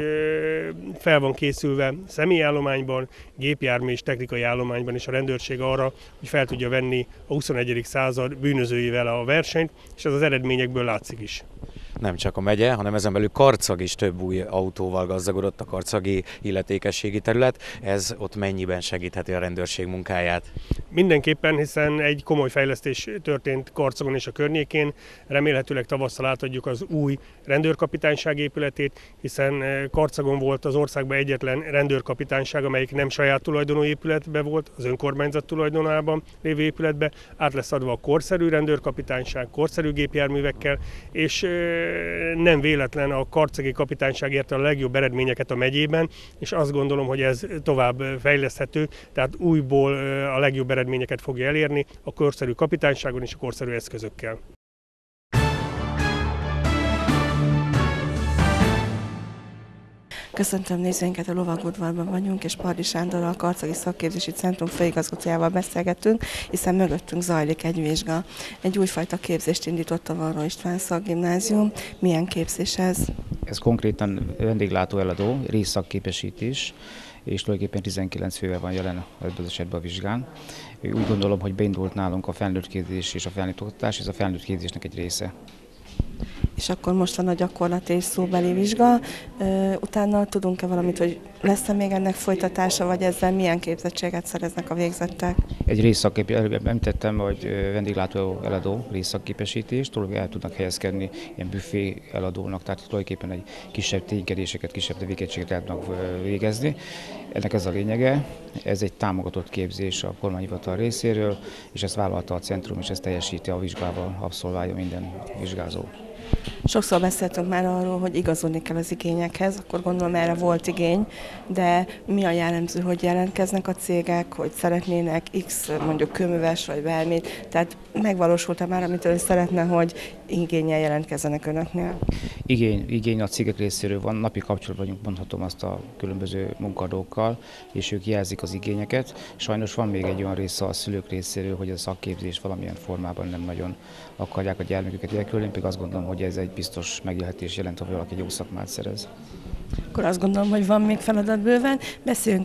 fel van készülve személyállományban, gépjármű és technikai állományban is a rendőrség arra, hogy fel tudja venni a 21. század bűnözőivel a versenyt, és ez az eredményekből látszik is. Nem csak a megye, hanem ezen belül Karcag is több új autóval gazdagodott, a karcagi illetékességi terület. Ez ott mennyiben segítheti a rendőrség munkáját? Mindenképpen, hiszen egy komoly fejlesztés történt Karcagon és a környékén. Remélhetőleg tavasszal átadjuk az új rendőrkapitányság épületét, hiszen Karcagon volt az országban egyetlen rendőrkapitányság, amelyik nem saját tulajdonú épületben volt, az önkormányzat tulajdonában lévő épületbe. Át lesz adva a korszerű rendőrkapitányság, korszerű gépjárművekkel, és nem véletlen a karcagi kapitányság érte a legjobb eredményeket a megyében, és azt gondolom, hogy ez tovább fejleszthető, tehát újból a legjobb eredményeket fogja elérni a korszerű kapitányságon és a korszerű eszközökkel. Köszöntöm nézőinket, a Lovagudvarban vagyunk, és Pardi Sándorral, a Karcagi Szakképzési Centrum főigazgatójával beszélgetünk, hiszen mögöttünk zajlik egy vizsga. Egy újfajta képzést indított a Varró István Szakgimnázium. Milyen képzés ez? Ez konkrétan vendéglátóeladó, részszakképesítés, és tulajdonképpen 19 fővel van jelen ebben az esetben a vizsgán. Úgy gondolom, hogy beindult nálunk a felnőtt képzés és a felnőtt oktatás, ez a felnőtt képzésnek egy része. és akkor most van a gyakorlati és szóbeli vizsga. Utána tudunk-e valamit, hogy lesz-e még ennek folytatása, vagy ezzel milyen képzettséget szereznek a végzettek? Egy részszakképesítést, említettem, hogy vendéglátó eladó részszakképesítést, el tudnak helyezkedni ilyen büfé eladónak, tehát tulajdonképpen egy kisebb ténykedéseket, kisebb tevékenységet el tudnak végezni. Ennek ez a lényege, ez egy támogatott képzés a kormányhivatal részéről, és ezt vállalta a centrum, és ezt teljesíti a vizsgával, abszolválja minden vizsgázó. Sokszor beszéltünk már arról, hogy igazodni kell az igényekhez, akkor gondolom erre volt igény, de mi a jellemző, hogy jelentkeznek a cégek, hogy szeretnének X mondjuk kőműves vagy bármit, tehát megvalósult-e már, amitől szeretne, hogy igénnyel jelentkezzenek önöknél? Igény a cégek részéről van, napi kapcsolatban vagyunk, mondhatom azt a különböző munkadókkal, és ők jelzik az igényeket. Sajnos van még egy olyan része a szülők részéről, hogy a szakképzés valamilyen formában nem nagyon akarják a gyermeküket elkülönni, én pedig azt gondolom, hogy ez egy biztos megélhetés jelent, hogy valaki jó szakmát szerez. Akkor azt gondolom, hogy van még feladat bőven. Beszéljünk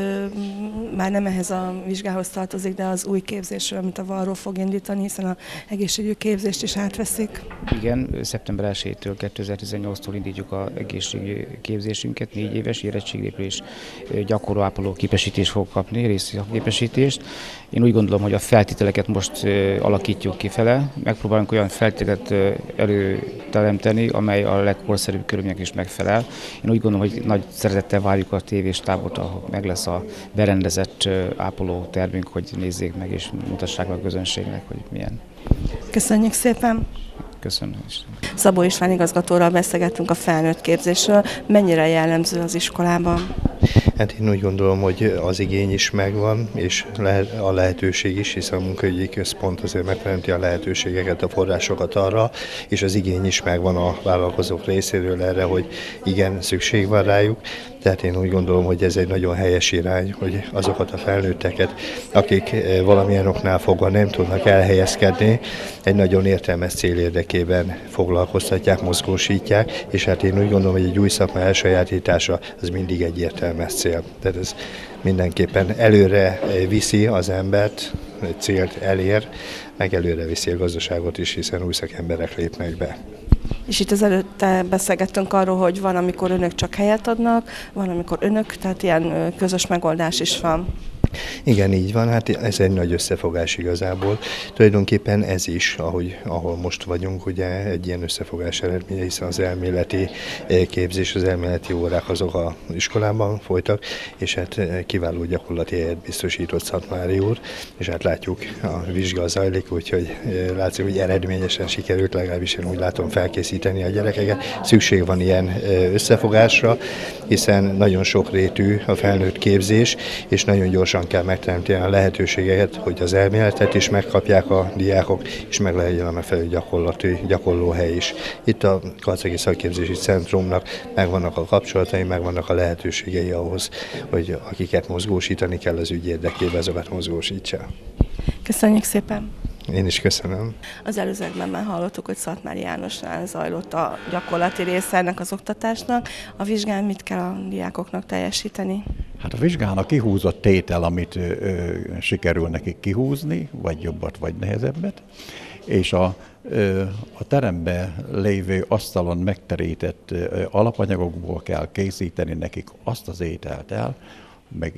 már nem ehhez a vizsgához tartozik, de az új képzésről, amit a Varró fog indítani, hiszen az egészségügyi képzést is átveszik. Igen, szeptember 1-től 2018-tól indítjuk az egészségügyi képzésünket, 4 éves érettségépül és gyakorló ápoló képesítést fog kapni, részszakképesítést. Én úgy gondolom, hogy a feltételeket most alakítjuk kifele, megpróbálunk olyan feltételt előteremteni, amely a legkorszerűbb körülményeknek is megfelel. Én úgy gondolom, hogy nagy szeretettel várjuk a tévéstábot, ahol meg lesz a berendezett ápoló termünk, hogy nézzék meg és mutassák meg a közönségnek, hogy milyen. Köszönjük szépen! Köszönöm. Szabó István igazgatóral beszélgettünk a felnőtt képzésről. Mennyire jellemző az iskolában? Hát én úgy gondolom, hogy az igény is megvan, és a lehetőség is, hiszen a munkaügyi központ azért megteremti a lehetőségeket, a forrásokat arra, és az igény is megvan a vállalkozók részéről erre, hogy igen, szükség van rájuk. Tehát én úgy gondolom, hogy ez egy nagyon helyes irány, hogy azokat a felnőtteket, akik valamilyen oknál fogva nem tudnak elhelyezkedni, egy nagyon értelmes cél érdekében foglalkoztatják, mozgósítják, és hát én úgy gondolom, hogy egy új szakma elsajátítása az mindig egy értelmes cél. Tehát ez mindenképpen előre viszi az embert, célt elér, meg előre viszi a gazdaságot is, hiszen új szakemberek lépnek be. És itt az előtte beszélgettünk arról, hogy van, amikor önök csak helyet adnak, van, amikor önök, tehát ilyen közös megoldás is van. Igen, így van, hát ez egy nagy összefogás igazából. Tulajdonképpen ez is, ahol most vagyunk, ugye egy ilyen összefogás eredménye, hiszen az elméleti képzés, az elméleti órák azok az iskolában folytak, és hát kiváló gyakorlati helyet biztosított Szatmári úr, és hát látjuk, a vizsga zajlik, úgyhogy látszik, hogy eredményesen sikerült, legalábbis én úgy látom felkészíteni a gyerekeket. Szükség van ilyen összefogásra, hiszen nagyon sokrétű a felnőtt képzés, és nagyon gyorsan kell megteremteni a lehetőségeket, hogy az elméletet is megkapják a diákok, és meg legyen a megfelelő gyakorlóhely is. Itt a Karcagi Szakképzési Centrumnak megvannak a kapcsolatai, megvannak a lehetőségei ahhoz, hogy akiket mozgósítani kell az ügy érdekében, azokat mozgósítsa. Köszönjük szépen! Én is köszönöm. Az előzőkben már hallottuk, hogy Szatmári Jánosnál zajlott a gyakorlati része ennek az oktatásnak. A vizsgán mit kell a diákoknak teljesíteni? Hát a vizsgának kihúzott tétel, amit sikerül nekik kihúzni, vagy jobbat, vagy nehezebbet, és a teremben lévő asztalon megterített alapanyagokból kell készíteni nekik azt az ételt el, meg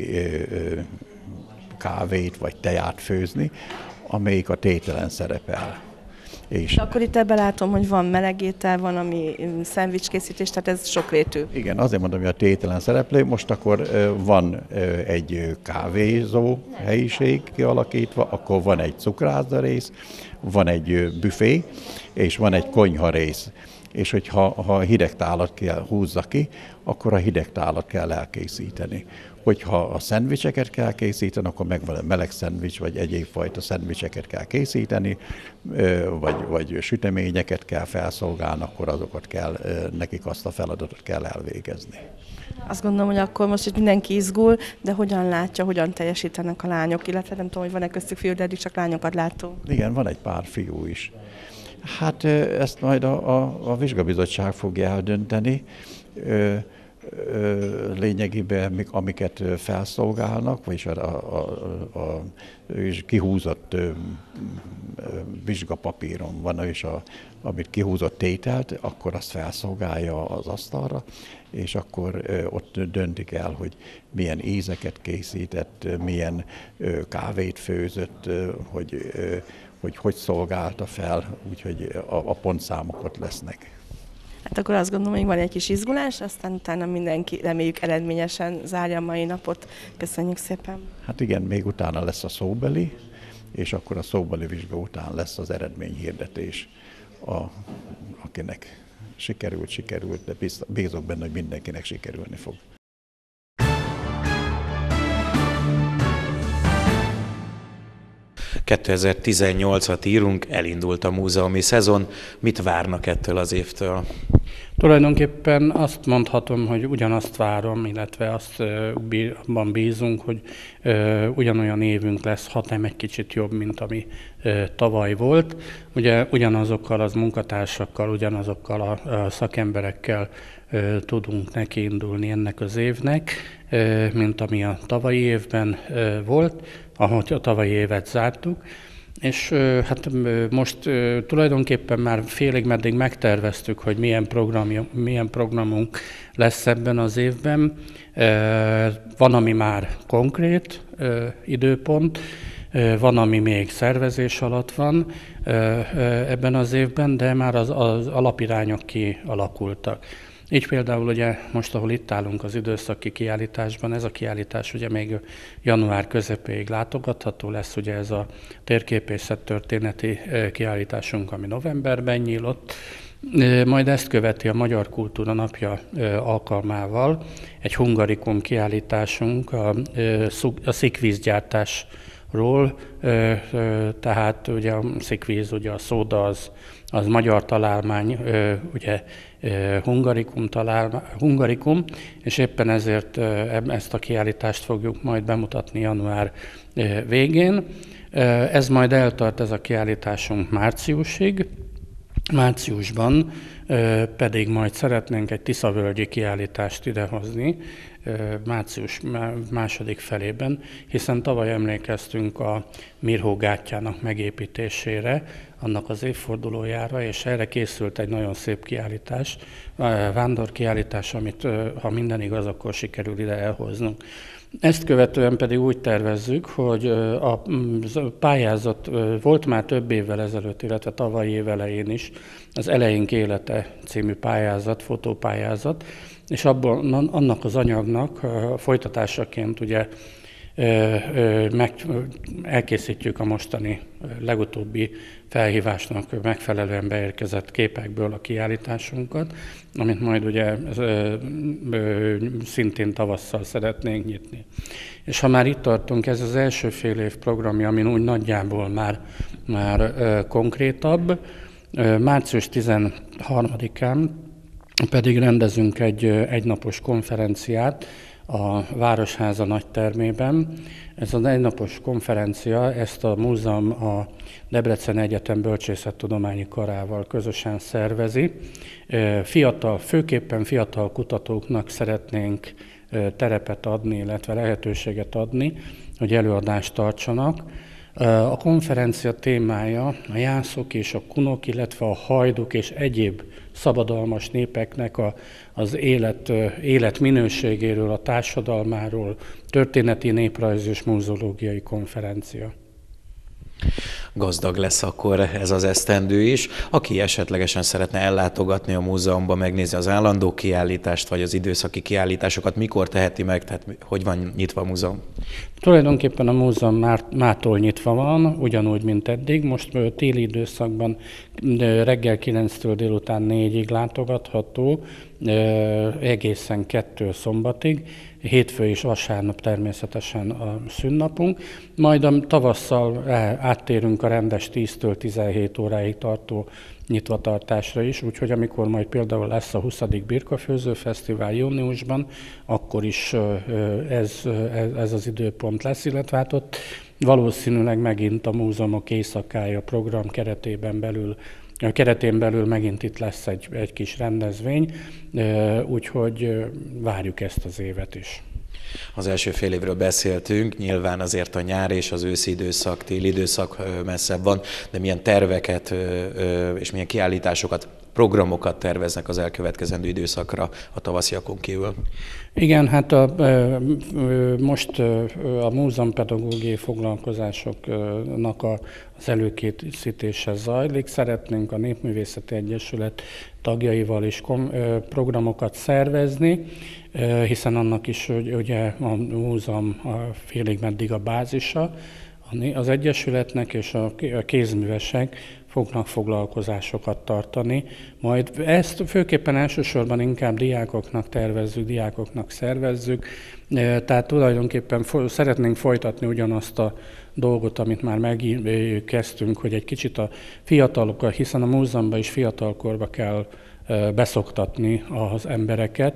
kávét vagy teját főzni, amelyik a tételen szerepel. És akkor itt ebben látom, hogy van melegétel, van ami szendvicskészítés, tehát ez sokrétű. Igen, azért mondom, hogy a tételen szereplő. Most akkor van egy kávézó helyiség kialakítva, akkor van egy cukrászda rész, van egy büfé, és van egy konyha rész. És hogyha hideg tálat kell húzza ki, akkor a hideg tálat kell elkészíteni. Hogyha a szendvicseket kell készíteni, akkor megvan a meleg szendvics, vagy egyéb fajta szendvicseket kell készíteni, vagy süteményeket kell felszolgálni, akkor azokat kell, nekik azt a feladatot kell elvégezni. Azt gondolom, hogy akkor most itt mindenki izgul, de hogyan látja, hogyan teljesítenek a lányok, illetve nem tudom, hogy van-e köztük fiú, de eddig csak lányokat látunk. Igen, van egy pár fiú is. Hát ezt majd a vizsgabizottság fogja eldönteni. lényegében, amiket felszolgálnak, vagyis a kihúzott vizsgapapíron van, és amit kihúzott tételt, akkor azt felszolgálja az asztalra, és akkor ott döntik el, hogy milyen ízeket készített, milyen kávét főzött, hogy szolgálta fel, úgyhogy a pontszámok ott lesznek. Hát akkor azt gondolom, hogy van egy kis izgulás, aztán utána mindenki reméljük eredményesen zárja a mai napot. Köszönjük szépen! Hát igen, még utána lesz a szóbeli, és akkor a szóbeli vizsga után lesz az eredményhirdetés, akinek sikerült, de bízok benne, hogy mindenkinek sikerülni fog. ...2018-at írunk, elindult a múzeumi szezon. Mit várnak ettől az évtől? Tulajdonképpen azt mondhatom, hogy ugyanazt várom, illetve abban bízunk, hogy ugyanolyan évünk lesz, ha nem egy kicsit jobb, mint ami tavaly volt. Ugye ugyanazokkal az munkatársakkal, ugyanazokkal a szakemberekkel tudunk nekiindulni ennek az évnek, mint ami a tavalyi évben volt, ahogy a tavalyi évet zártuk. És hát most tulajdonképpen már félig meddig megterveztük, hogy milyen programunk lesz ebben az évben. Van, ami már konkrét időpont, van, ami még szervezés alatt van ebben az évben, de már az alapirányok kialakultak. Így például ugye most, ahol itt állunk az időszaki kiállításban, ez a kiállítás ugye még január közepéig látogatható lesz, ugye ez a térképészettörténeti kiállításunk, ami novemberben nyílott. Majd ezt követi a Magyar Kultúra Napja alkalmával egy hungarikum kiállításunk a szikvízgyártásról, tehát ugye a szikvíz, ugye a szóda az magyar találmány, ugye hungarikum, és éppen ezért ezt a kiállítást fogjuk majd bemutatni január végén. Ez majd eltart, ez a kiállításunk márciusig. Márciusban pedig majd szeretnénk egy tiszavölgyi kiállítást idehozni, március második felében, hiszen tavaly emlékeztünk a Mirhó gátjának megépítésére, annak az évfordulójára, és erre készült egy nagyon szép kiállítás, vándorkiállítás, amit ha minden igaz, akkor sikerül ide elhoznunk. Ezt követően pedig úgy tervezzük, hogy a pályázat volt már több évvel ezelőtt, illetve tavalyi év elején is, az Eleink élete című pályázat, fotópályázat, és abban annak az anyagnak folytatásaként ugye elkészítjük a mostani legutóbbi felhívásnak megfelelően beérkezett képekből a kiállításunkat, amit majd ugye szintén tavasszal szeretnénk nyitni. És ha már itt tartunk, ez az első fél év programja, amin úgy nagyjából már konkrétabb. Március 13-án pedig rendezünk egy egynapos konferenciát a Városháza nagytermében. Ez az egynapos konferencia, ezt a múzeum a Debrecen Egyetem Bölcsészettudományi Karával közösen szervezi. Főképpen fiatal kutatóknak szeretnénk terepet adni, illetve lehetőséget adni, hogy előadást tartsanak. A konferencia témája a jászok és a kunok, illetve a hajduk és egyéb szabadalmas népeknek az élet minőségéről, a társadalmáról, történeti, néprajzi és múzeológiai konferencia. Gazdag lesz akkor ez az esztendő is. Aki esetlegesen szeretne ellátogatni a múzeumban, megnézni az állandó kiállítást, vagy az időszaki kiállításokat, mikor teheti meg, tehát hogy van nyitva a múzeum? Tulajdonképpen a múzeum mától nyitva van, ugyanúgy, mint eddig. Most téli időszakban reggel 9-től délután 4-ig látogatható, egészen 2 szombatig, hétfő és vasárnap természetesen a szünnapunk, majd a tavasszal áttérünk a rendes 10-től 17 óráig tartó nyitvatartásra is, úgyhogy amikor majd például lesz a 20. Birkafőző Fesztivál júniusban, akkor is ez az időpont lesz, illetve hát ott valószínűleg megint a múzeumok éjszakája program keretében belül keretén belül megint itt lesz egy kis rendezvény, úgyhogy várjuk ezt az évet is. Az első fél évről beszéltünk, nyilván azért a nyár és az őszi időszak, téli időszak messzebb van, de milyen terveket és milyen kiállításokat, programokat terveznek az elkövetkezendő időszakra a tavasziakon kívül? Igen, hát most a múzeumpedagógiai foglalkozásoknak az előkészítése zajlik. Szeretnénk a Népművészeti Egyesület tagjaival is programokat szervezni, hiszen annak is ugye a múzeum félig meddig a bázisa az Egyesületnek, és a kézművesek fognak foglalkozásokat tartani. Majd ezt főképpen elsősorban inkább diákoknak tervezzük, diákoknak szervezzük, tehát tulajdonképpen szeretnénk folytatni ugyanazt a dolgot, amit már megkezdtünk, hogy egy kicsit a fiatalokkal, hiszen a múzeumban is fiatalkorba kell beszoktatni az embereket,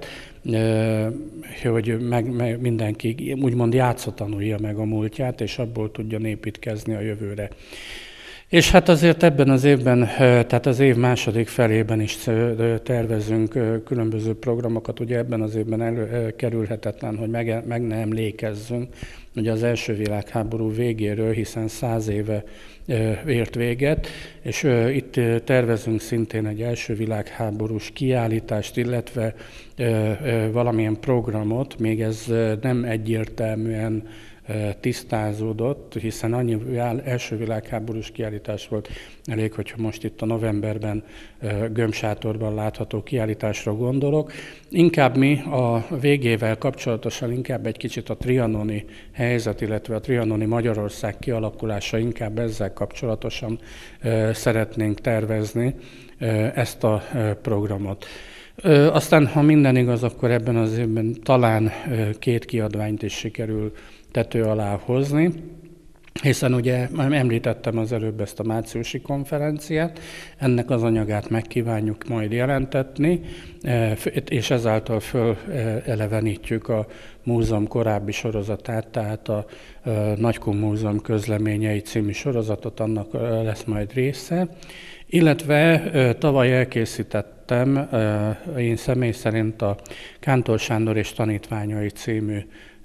hogy mindenki úgymond játszhatanulja meg a múltját, és abból tudjon építkezni a jövőre. És hát azért ebben az évben, tehát az év második felében is tervezünk különböző programokat. Ugye ebben az évben kerülhetetlen, hogy meg ne emlékezzünk ugye az első világháború végéről, hiszen 100 éve ért véget, és itt tervezünk szintén egy első világháborús kiállítást, illetve valamilyen programot, még ez nem egyértelműen tisztázódott, hiszen annyi első világháborús kiállítás volt elég, hogyha most itt a novemberben gömbsátorban látható kiállításra gondolok. Inkább mi a végével kapcsolatosan inkább egy kicsit a trianoni helyzet, illetve a trianoni Magyarország kialakulása, inkább ezzel kapcsolatosan szeretnénk tervezni ezt a programot. Aztán, ha minden igaz, akkor ebben az évben talán 2 kiadványt is sikerül tető alá hozni, hiszen ugye említettem az előbb ezt a márciusi konferenciát, ennek az anyagát megkívánjuk majd jelentetni, és ezáltal fölelevenítjük a múzeum korábbi sorozatát, tehát a Nagykun Múzeum közleményei című sorozatot, annak lesz majd része, illetve tavaly elkészítettem én személy szerint a Kántor Sándor és tanítványai című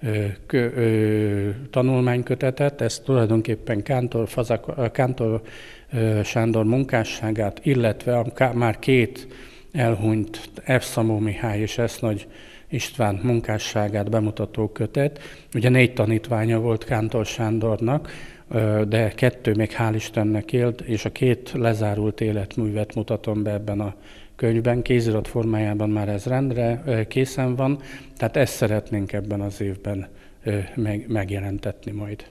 tanulmánykötetet, ez tulajdonképpen Kántor Sándor munkásságát, illetve már 2 elhunyt F. Szabó Mihály és S. Nagy István munkásságát bemutató kötet. Ugye 4 tanítványa volt Kántor Sándornak, de 2 még hál' Istennek élt, és a 2 lezárult életművet mutatom be ebben a könyvben, kézirat formájában már ez rendre készen van, tehát ezt szeretnénk ebben az évben megjelentetni majd.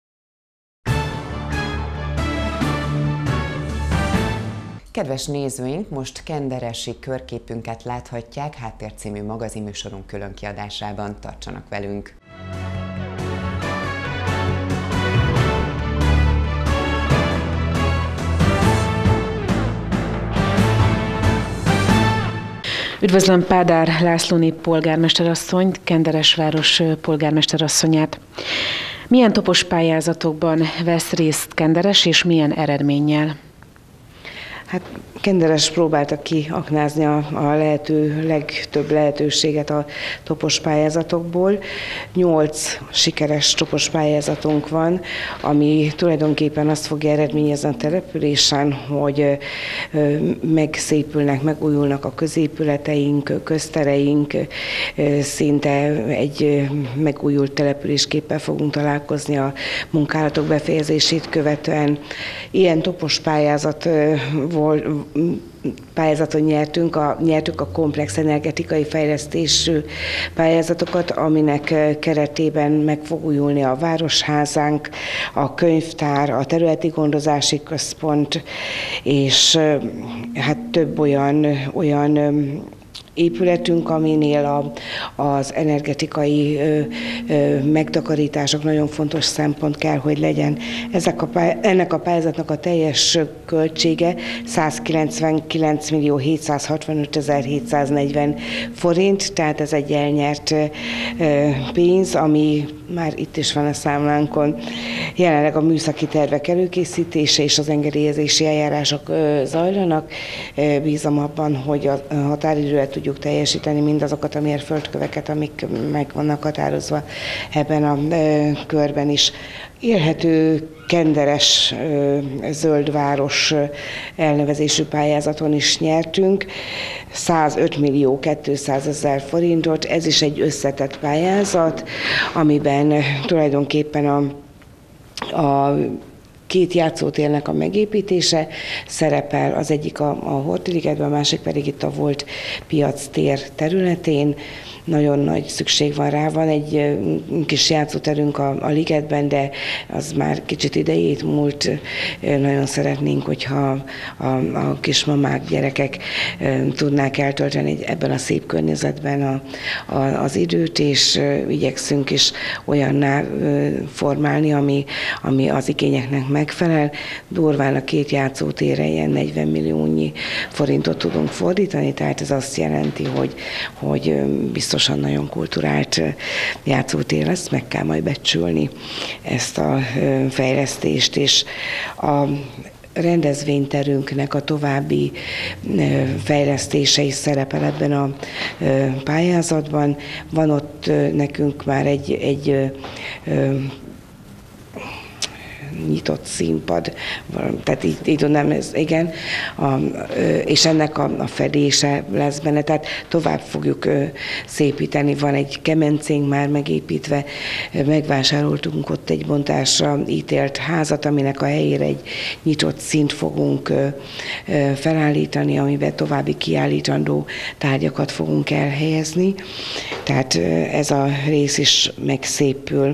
Kedves nézőink, most kenderesi körképünket láthatják Háttér című magazinműsorunk különkiadásában. Tartsanak velünk! Üdvözlöm Pádár Lászlóné polgármesterasszonyt, Kenderesváros polgármesterasszonyát. Milyen topos pályázatokban vesz részt Kenderes, és milyen eredménnyel? Hát Kenderes próbálta kiaknázni a lehető legtöbb lehetőséget a topos pályázatokból. 8 sikeres topos pályázatunk van, ami tulajdonképpen azt fogja eredményezni a településen, hogy megszépülnek, megújulnak a középületeink, köztereink, szinte egy megújult településképpel fogunk találkozni a munkálatok befejezését követően. Ilyen topos pályázaton nyertük a komplex energetikai fejlesztésű pályázatokat, aminek keretében meg fog újulni a városházánk, a könyvtár, a területi gondozási központ, és hát több olyan épületünk, aminél az energetikai megtakarítások nagyon fontos szempont kell, hogy legyen. Ennek a pályázatnak a teljes költsége 199.765.740 forint, tehát ez egy elnyert pénz, ami már itt is van a számlánkon. Jelenleg a műszaki tervek előkészítése és az engedélyezési eljárások zajlanak. Bízom abban, hogy a határidőre tudjuk teljesíteni mindazokat a mérföldköveket, amik meg vannak határozva ebben a körben is. Élhető Kenderes zöld város elnevezésű pályázaton is nyertünk, 105.200.000 forintot. Ez is egy összetett pályázat, amiben tulajdonképpen a két játszótérnek a megépítése szerepel, az egyik a Horthy-ligetben, a másik pedig itt a volt piactér területén. Nagyon nagy szükség van rá, van egy kis játszóterünk a ligetben, de az már kicsit idejét múlt. Nagyon szeretnénk, hogyha a kismamák, gyerekek tudnák eltölteni ebben a szép környezetben az időt, és igyekszünk is olyanná formálni, ami az igényeknek megfelel. Durván a két játszótérre ilyen 40 milliónyi forintot tudunk fordítani, tehát ez azt jelenti, hogy biztosan nagyon kulturált játszótér lesz, meg kell majd becsülni ezt a fejlesztést, és a rendezvényterünknek a további fejlesztése is szerepel ebben a pályázatban. Van ott nekünk már egy nyitott színpad, tehát így tudnám, igen, és ennek a fedése lesz benne, tehát tovább fogjuk szépíteni. Van egy kemencénk már megépítve, megvásároltunk ott egy bontásra ítélt házat, aminek a helyére egy nyitott színt fogunk felállítani, amiben további kiállítandó tárgyakat fogunk elhelyezni, tehát ez a rész is megszépül.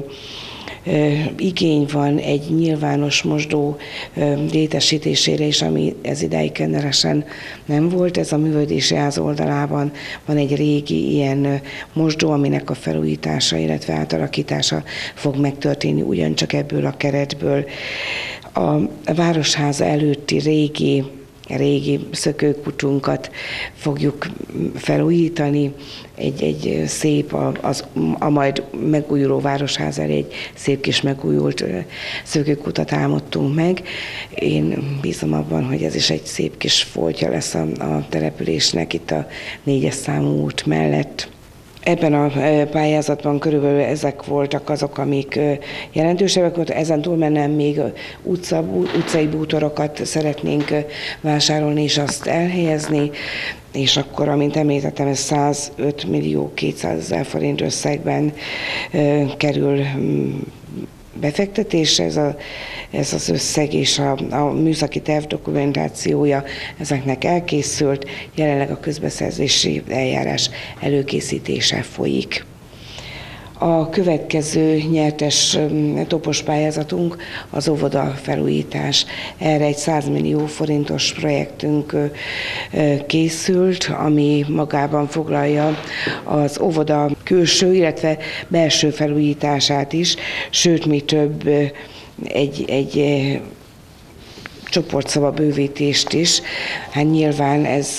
Igény van egy nyilvános mosdó létesítésére is, ami ez idáig Kenderesen nem volt. Ez a művelődési ház oldalában van egy régi ilyen mosdó, aminek a felújítása, illetve átalakítása fog megtörténni ugyancsak ebből a keretből. A Városháza előtti régi szökőkutunkat fogjuk felújítani, egy szép, a majd megújuló Városház elé egy szép kis megújult szökőkutat álmodtunk meg. Én bízom abban, hogy ez is egy szép kis foltja lesz a településnek itt a 4-es számú út mellett. Ebben a pályázatban körülbelül ezek voltak azok, amik jelentősebbek voltak. Ezen túlmenően még utcai bútorokat szeretnénk vásárolni és azt elhelyezni, és akkor, amint említettem, ez 105.200.000 forint összegben kerül befektetésre ez az összeg, és a műszaki terv dokumentációja ezeknek elkészült, jelenleg a közbeszerzési eljárás előkészítése folyik. A következő nyertes topos pályázatunk az óvoda felújítás. Erre egy 100 millió forintos projektünk készült, ami magában foglalja az óvoda külső, illetve belső felújítását is, sőt, mi több, egy csoportszoba bővítést is. Hát nyilván ez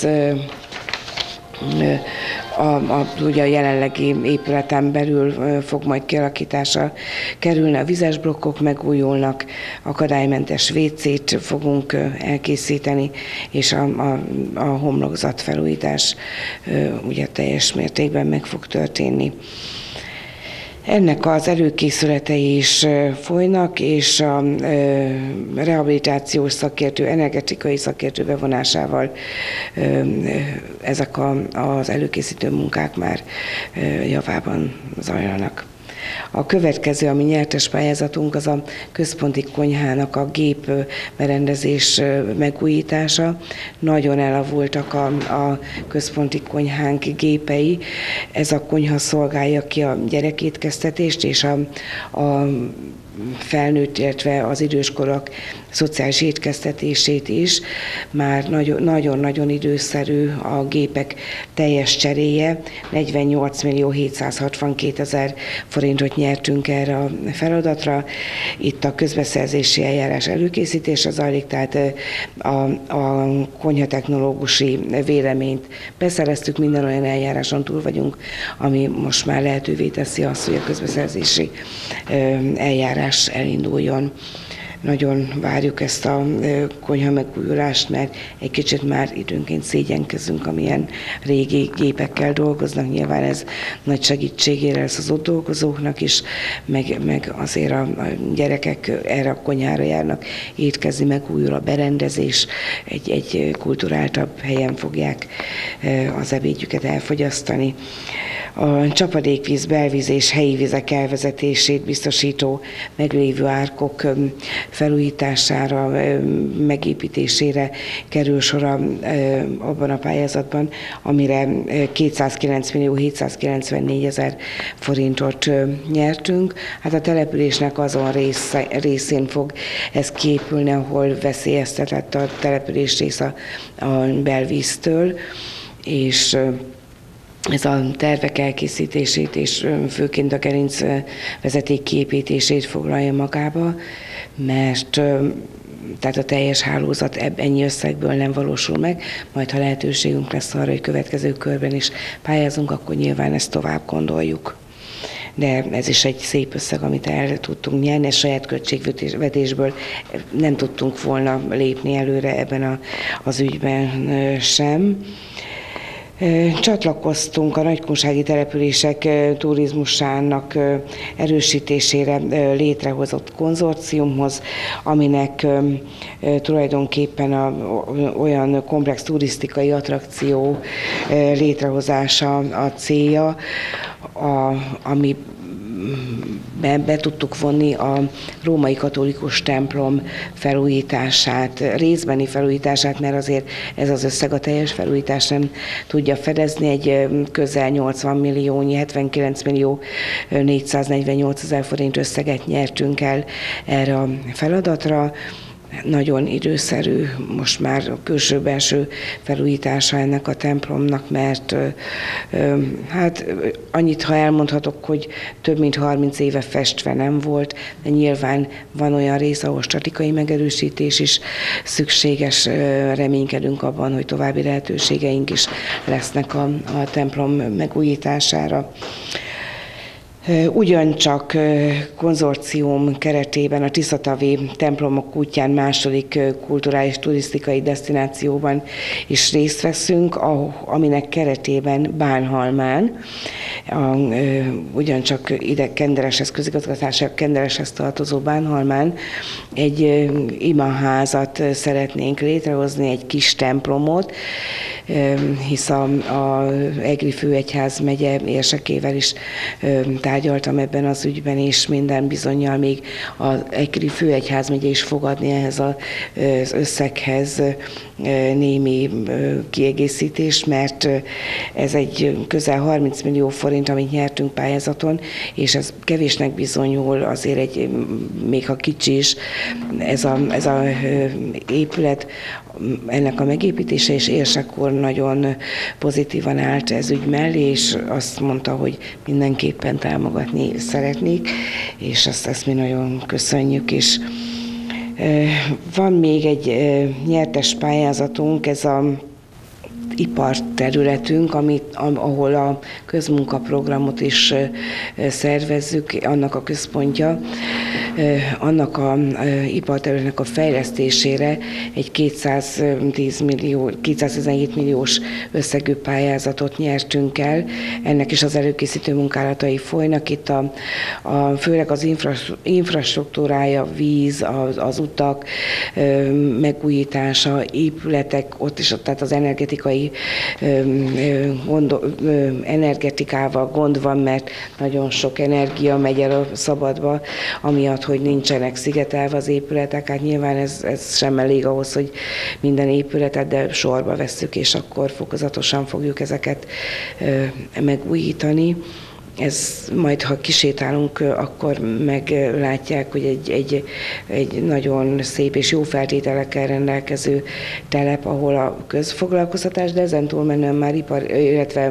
ugye a jelenlegi épületen belül fog majd kialakításra kerülni, a vizes blokkok megújulnak, akadálymentes WC-t fogunk elkészíteni, és a homlokzat felújítás ugye teljes mértékben meg fog történni. Ennek az előkészületei is folynak, és a rehabilitációs szakértő, energetikai szakértő bevonásával ezek az előkészítő munkák már javában zajlanak. A következő, ami nyertes pályázatunk, az a központi konyhának a gépberendezés megújítása. Nagyon elavultak a központi konyhánk gépei. Ez a konyha szolgálja ki a gyerekétkeztetést és a felnőtt, illetve az időskorok szociális étkeztetését is. Már nagyon-nagyon időszerű a gépek teljes cseréje. 48.762.000 forintot nyertünk erre a feladatra. Itt a közbeszerzési eljárás előkészítése zajlik, tehát a konyhatechnológusi véleményt beszereztük, minden olyan eljáráson túl vagyunk, ami most már lehetővé teszi azt, hogy a közbeszerzési eljárás elinduljon. Nagyon várjuk ezt a konyha megújulást, mert egy kicsit már időnként szégyenkezünk, amilyen régi gépekkel dolgoznak. Nyilván ez nagy segítségére lesz az ott dolgozóknak is, meg azért a gyerekek erre a konyhára járnak étkezni, megújul a berendezés, egy kulturáltabb helyen fogják az ebédjüket elfogyasztani. A csapadékvíz, belvíz és helyi vizek elvezetését biztosító meglévő árkok felújítására, megépítésére kerül sor abban a pályázatban, amire 209.794.000 forintot nyertünk. Hát a településnek azon részén fog ez kiépülni, ahol veszélyeztetett a település rész a belvíztől, és ez a tervek elkészítését és főként a gerinc vezeték kiépítését foglalja magába, mert tehát a teljes hálózat ennyi összegből nem valósul meg, majd ha lehetőségünk lesz arra, hogy következő körben is pályázunk, akkor nyilván ezt tovább gondoljuk. De ez is egy szép összeg, amit el tudtunk nyerni, és saját költségvetésből nem tudtunk volna lépni előre ebben az ügyben sem. Csatlakoztunk a nagykunsági települések turizmusának erősítésére létrehozott konzorciumhoz, aminek tulajdonképpen olyan komplex turisztikai attrakció létrehozása a célja, ami be tudtuk vonni a római katolikus templom felújítását, részbeni felújítását, mert azért ez az összeg a teljes felújítást nem tudja fedezni. Egy közel 80 milliónyi, 79.448.000 forint összeget nyertünk el erre a feladatra. Nagyon időszerű most már a külső-belső felújítása ennek a templomnak, mert hát annyit, ha elmondhatok, hogy több mint 30 éve festve nem volt, de nyilván van olyan rész, ahol statikai megerősítés is szükséges, reménykedünk abban, hogy további lehetőségeink is lesznek a templom megújítására. Ugyancsak konzorcium keretében a Tiszatavi templomok útján második kulturális turisztikai desztinációban is részt veszünk, aminek keretében Bánhalmán, ugyancsak ide Kendereshez, közigazgatásának Kendereshez tartozó Bánhalmán egy imaházat szeretnénk létrehozni, egy kis templomot, hisz a Egri főegyház megye érsekével is tárgyaltam ebben az ügyben, és minden bizonnyal még az Egri főegyház megye is fogadni ehhez az összeghez némi kiegészítést, mert ez egy közel 30 millió forint, amit nyertünk pályázaton, és ez kevésnek bizonyul, azért még ha kicsi is, ez a épület, ennek a megépítése, és Érsekor nagyon pozitívan állt ez ügy mellé, és azt mondta, hogy mindenképpen támogatni szeretnék, és ezt mi nagyon köszönjük is. Van még egy nyertes pályázatunk, ez a iparterületünk, ahol a közmunkaprogramot is szervezzük, annak a központja, annak a iparterületnek a fejlesztésére egy 217 milliós összegű pályázatot nyertünk el. Ennek is az előkészítő munkálatai folynak. Itt főleg az infrastruktúrája, víz, az utak megújítása, épületek, ott is, tehát az energetikai energetikával gond van, mert nagyon sok energia megy el a szabadba, amiatt, hogy nincsenek szigetelve az épületek. Hát nyilván ez sem elég ahhoz, hogy minden épületet, de sorba vesszük, és akkor fokozatosan fogjuk ezeket megújítani. Ez majd, ha kisétálunk, akkor meglátják, hogy egy nagyon szép és jó feltételekkel rendelkező telep, ahol a közfoglalkoztatás, de ezen túlmenően már illetve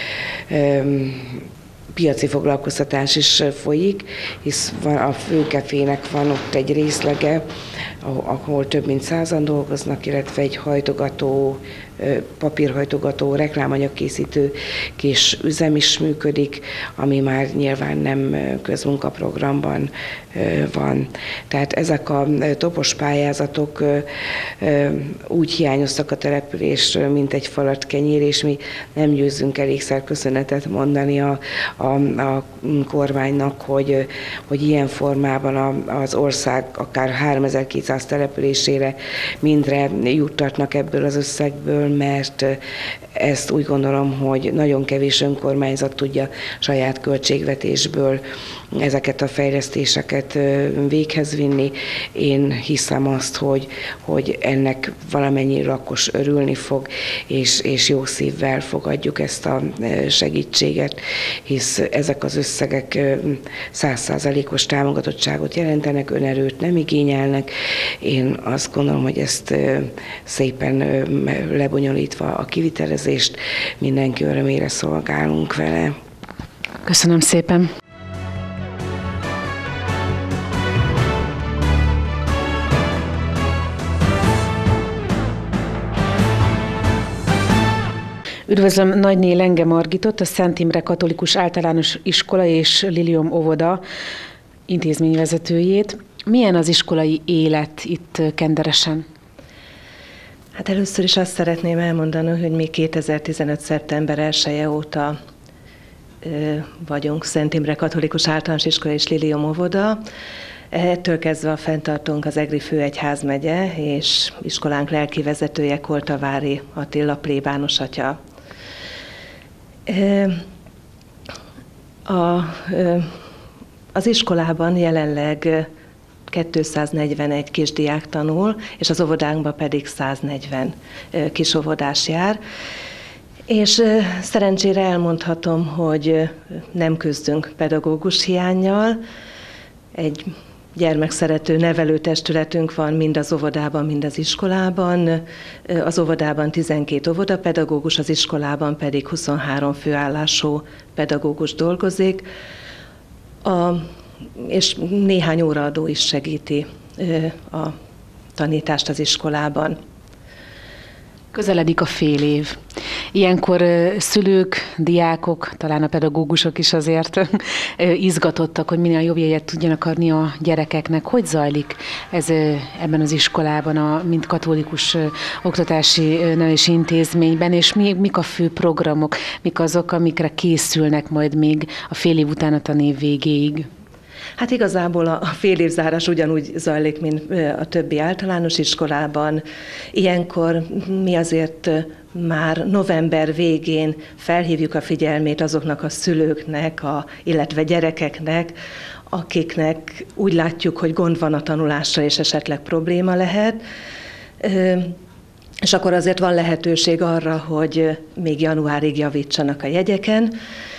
piaci foglalkoztatás is folyik, hisz a Főkefének van ott egy részlege, ahol több mint 100-an dolgoznak, illetve egy hajtogató, papírhajtogató, reklámanyagkészítő kis üzem is működik, ami már nyilván nem közmunkaprogramban van. Tehát ezek a topos pályázatok úgy hiányoztak a településről, mint egy falat kenyér, és mi nem győzünk elégszer köszönetet mondani a kormánynak, hogy ilyen formában az ország akár 3200 településére mindre juttatnak ebből az összegből, mert ezt úgy gondolom, hogy nagyon kevés önkormányzat tudja saját költségvetésből ezeket a fejlesztéseket véghez vinni. Én hiszem azt, hogy ennek valamennyi lakos örülni fog, és jó szívvel fogadjuk ezt a segítséget, hisz ezek az összegek 100%-os támogatottságot jelentenek, önerőt nem igényelnek. Én azt gondolom, hogy ezt szépen lebonyolítva a kivitelezést mindenki örömére szolgálunk vele. Köszönöm szépen! Üdvözlöm Nagyné Lenge Margitot, a Szent Imre Katolikus Általános Iskola és Lilium Óvoda intézményvezetőjét. Milyen az iskolai élet itt Kenderesen? Hát először is azt szeretném elmondani, hogy mi 2015. szeptember 1-e óta vagyunk Szent Imre Katolikus Általános Iskola és Lilium Óvoda. Ettől kezdve a fenntartónk az Egri Főegyházmegye, és iskolánk lelkivezetője Koltavári Attila plébános atya. Az iskolában jelenleg 241 kisdiák tanul, és az óvodánkban pedig 140 kisóvodás jár. És szerencsére elmondhatom, hogy nem küzdünk pedagógus hiánnyal. Egy gyermekszerető nevelőtestületünk van mind az óvodában, mind az iskolában. Az óvodában 12 óvodapedagógus, az iskolában pedig 23 főállású pedagógus dolgozik, és néhány óraadó is segíti a tanítást az iskolában. Közeledik a fél év. Ilyenkor szülők, diákok, talán a pedagógusok is azért izgatottak, hogy minél jobb jegyet tudjanak adni a gyerekeknek. Hogy zajlik ez ebben az iskolában, mint katolikus oktatási nevelési intézményben, és mik a fő programok, mik azok, amikre készülnek majd még a fél év után a tanév végéig? Hát igazából a félévzárás ugyanúgy zajlik, mint a többi általános iskolában. Ilyenkor mi azért már november végén felhívjuk a figyelmét azoknak a szülőknek, illetve gyerekeknek, akiknek úgy látjuk, hogy gond van a tanulásra, és esetleg probléma lehet. És akkor azért van lehetőség arra, hogy még januárig javítsanak a jegyeken.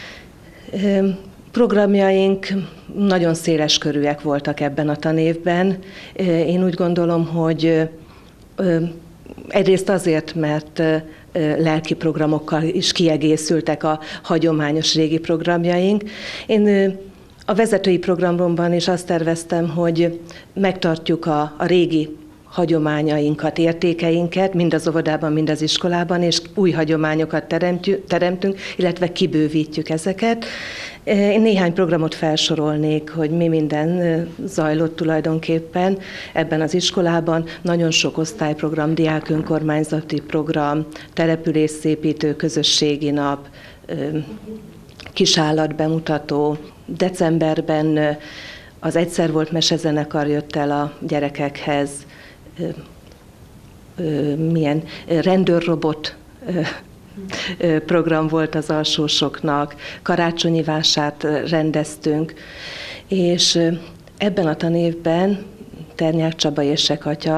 Programjaink nagyon széles körűek voltak ebben a tanévben. Én úgy gondolom, hogy egyrészt azért, mert lelki programokkal is kiegészültek a hagyományos régi programjaink. Én a vezetői programomban is azt terveztem, hogy megtartjuk a régi hagyományainkat, értékeinket, mind az óvodában, mind az iskolában, és új hagyományokat teremtünk, illetve kibővítjük ezeket. Én néhány programot felsorolnék, hogy mi minden zajlott tulajdonképpen ebben az iskolában. Nagyon sok osztályprogram, diákönkormányzati program, településszépítő, közösségi nap, kisállatbemutató. Decemberben az Egyszer volt mesezenekar jött el a gyerekekhez, milyen rendőrrobot program volt az alsósoknak, karácsonyi vásárt rendeztünk, és ebben a tanévben Ternyák Csaba érsek atya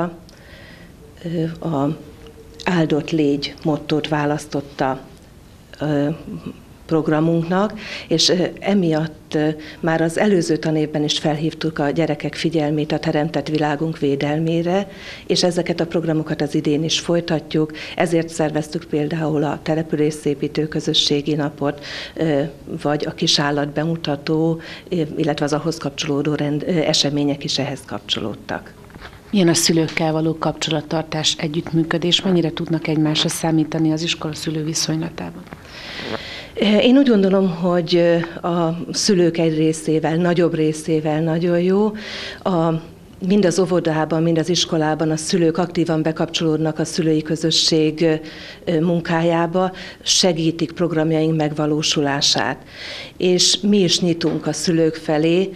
a áldott légy mottót választotta programunknak, és emiatt már az előző tanévben is felhívtuk a gyerekek figyelmét a teremtett világunk védelmére, és ezeket a programokat az idén is folytatjuk. Ezért szerveztük például a településszépítő közösségi napot, vagy a kisállat bemutató, illetve az ahhoz kapcsolódó események is ehhez kapcsolódtak. Milyen a szülőkkel való kapcsolattartás, együttműködés, mennyire tudnak egymásra számítani az iskola-szülő viszonylatában? Én úgy gondolom, hogy a szülők egy részével, nagyobb részével nagyon jó. Mind az óvodában, mind az iskolában a szülők aktívan bekapcsolódnak a szülői közösség munkájába, segítik programjaink megvalósulását. És mi is nyitunk a szülők felé,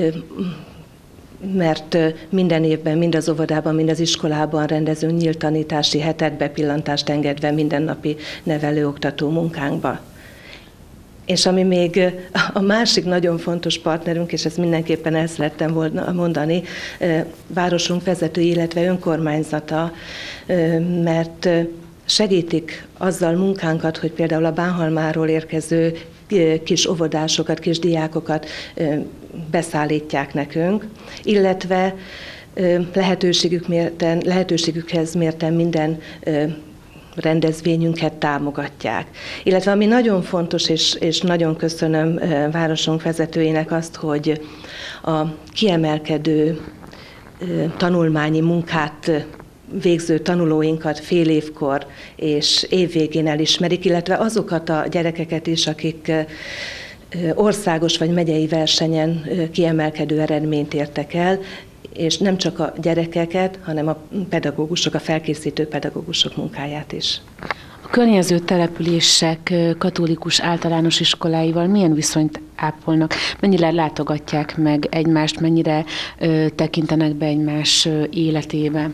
mert minden évben, mind az óvodában, mind az iskolában rendezünk nyílt tanítási hetet, bepillantást engedve mindennapi nevelő-oktató munkánkba. És ami még a másik nagyon fontos partnerünk, és ezt mindenképpen el szerettem volna mondani, városunk vezetői, illetve önkormányzata, mert segítik azzal munkánkat, hogy például a Bánhalmáról érkező kis óvodásokat, kis diákokat beszállítják nekünk, illetve lehetőségükhez mérten minden rendezvényünket támogatják. Illetve ami nagyon fontos, és nagyon köszönöm városunk vezetőjének azt, hogy a kiemelkedő tanulmányi munkát végző tanulóinkat fél évkor és évvégén elismerik, illetve azokat a gyerekeket is, akik országos vagy megyei versenyen kiemelkedő eredményt értek el, és nem csak a gyerekeket, hanem a pedagógusok, a felkészítő pedagógusok munkáját is. A környező települések katolikus általános iskoláival milyen viszonyt ápolnak? Mennyire látogatják meg egymást, mennyire tekintenek be egymás életébe?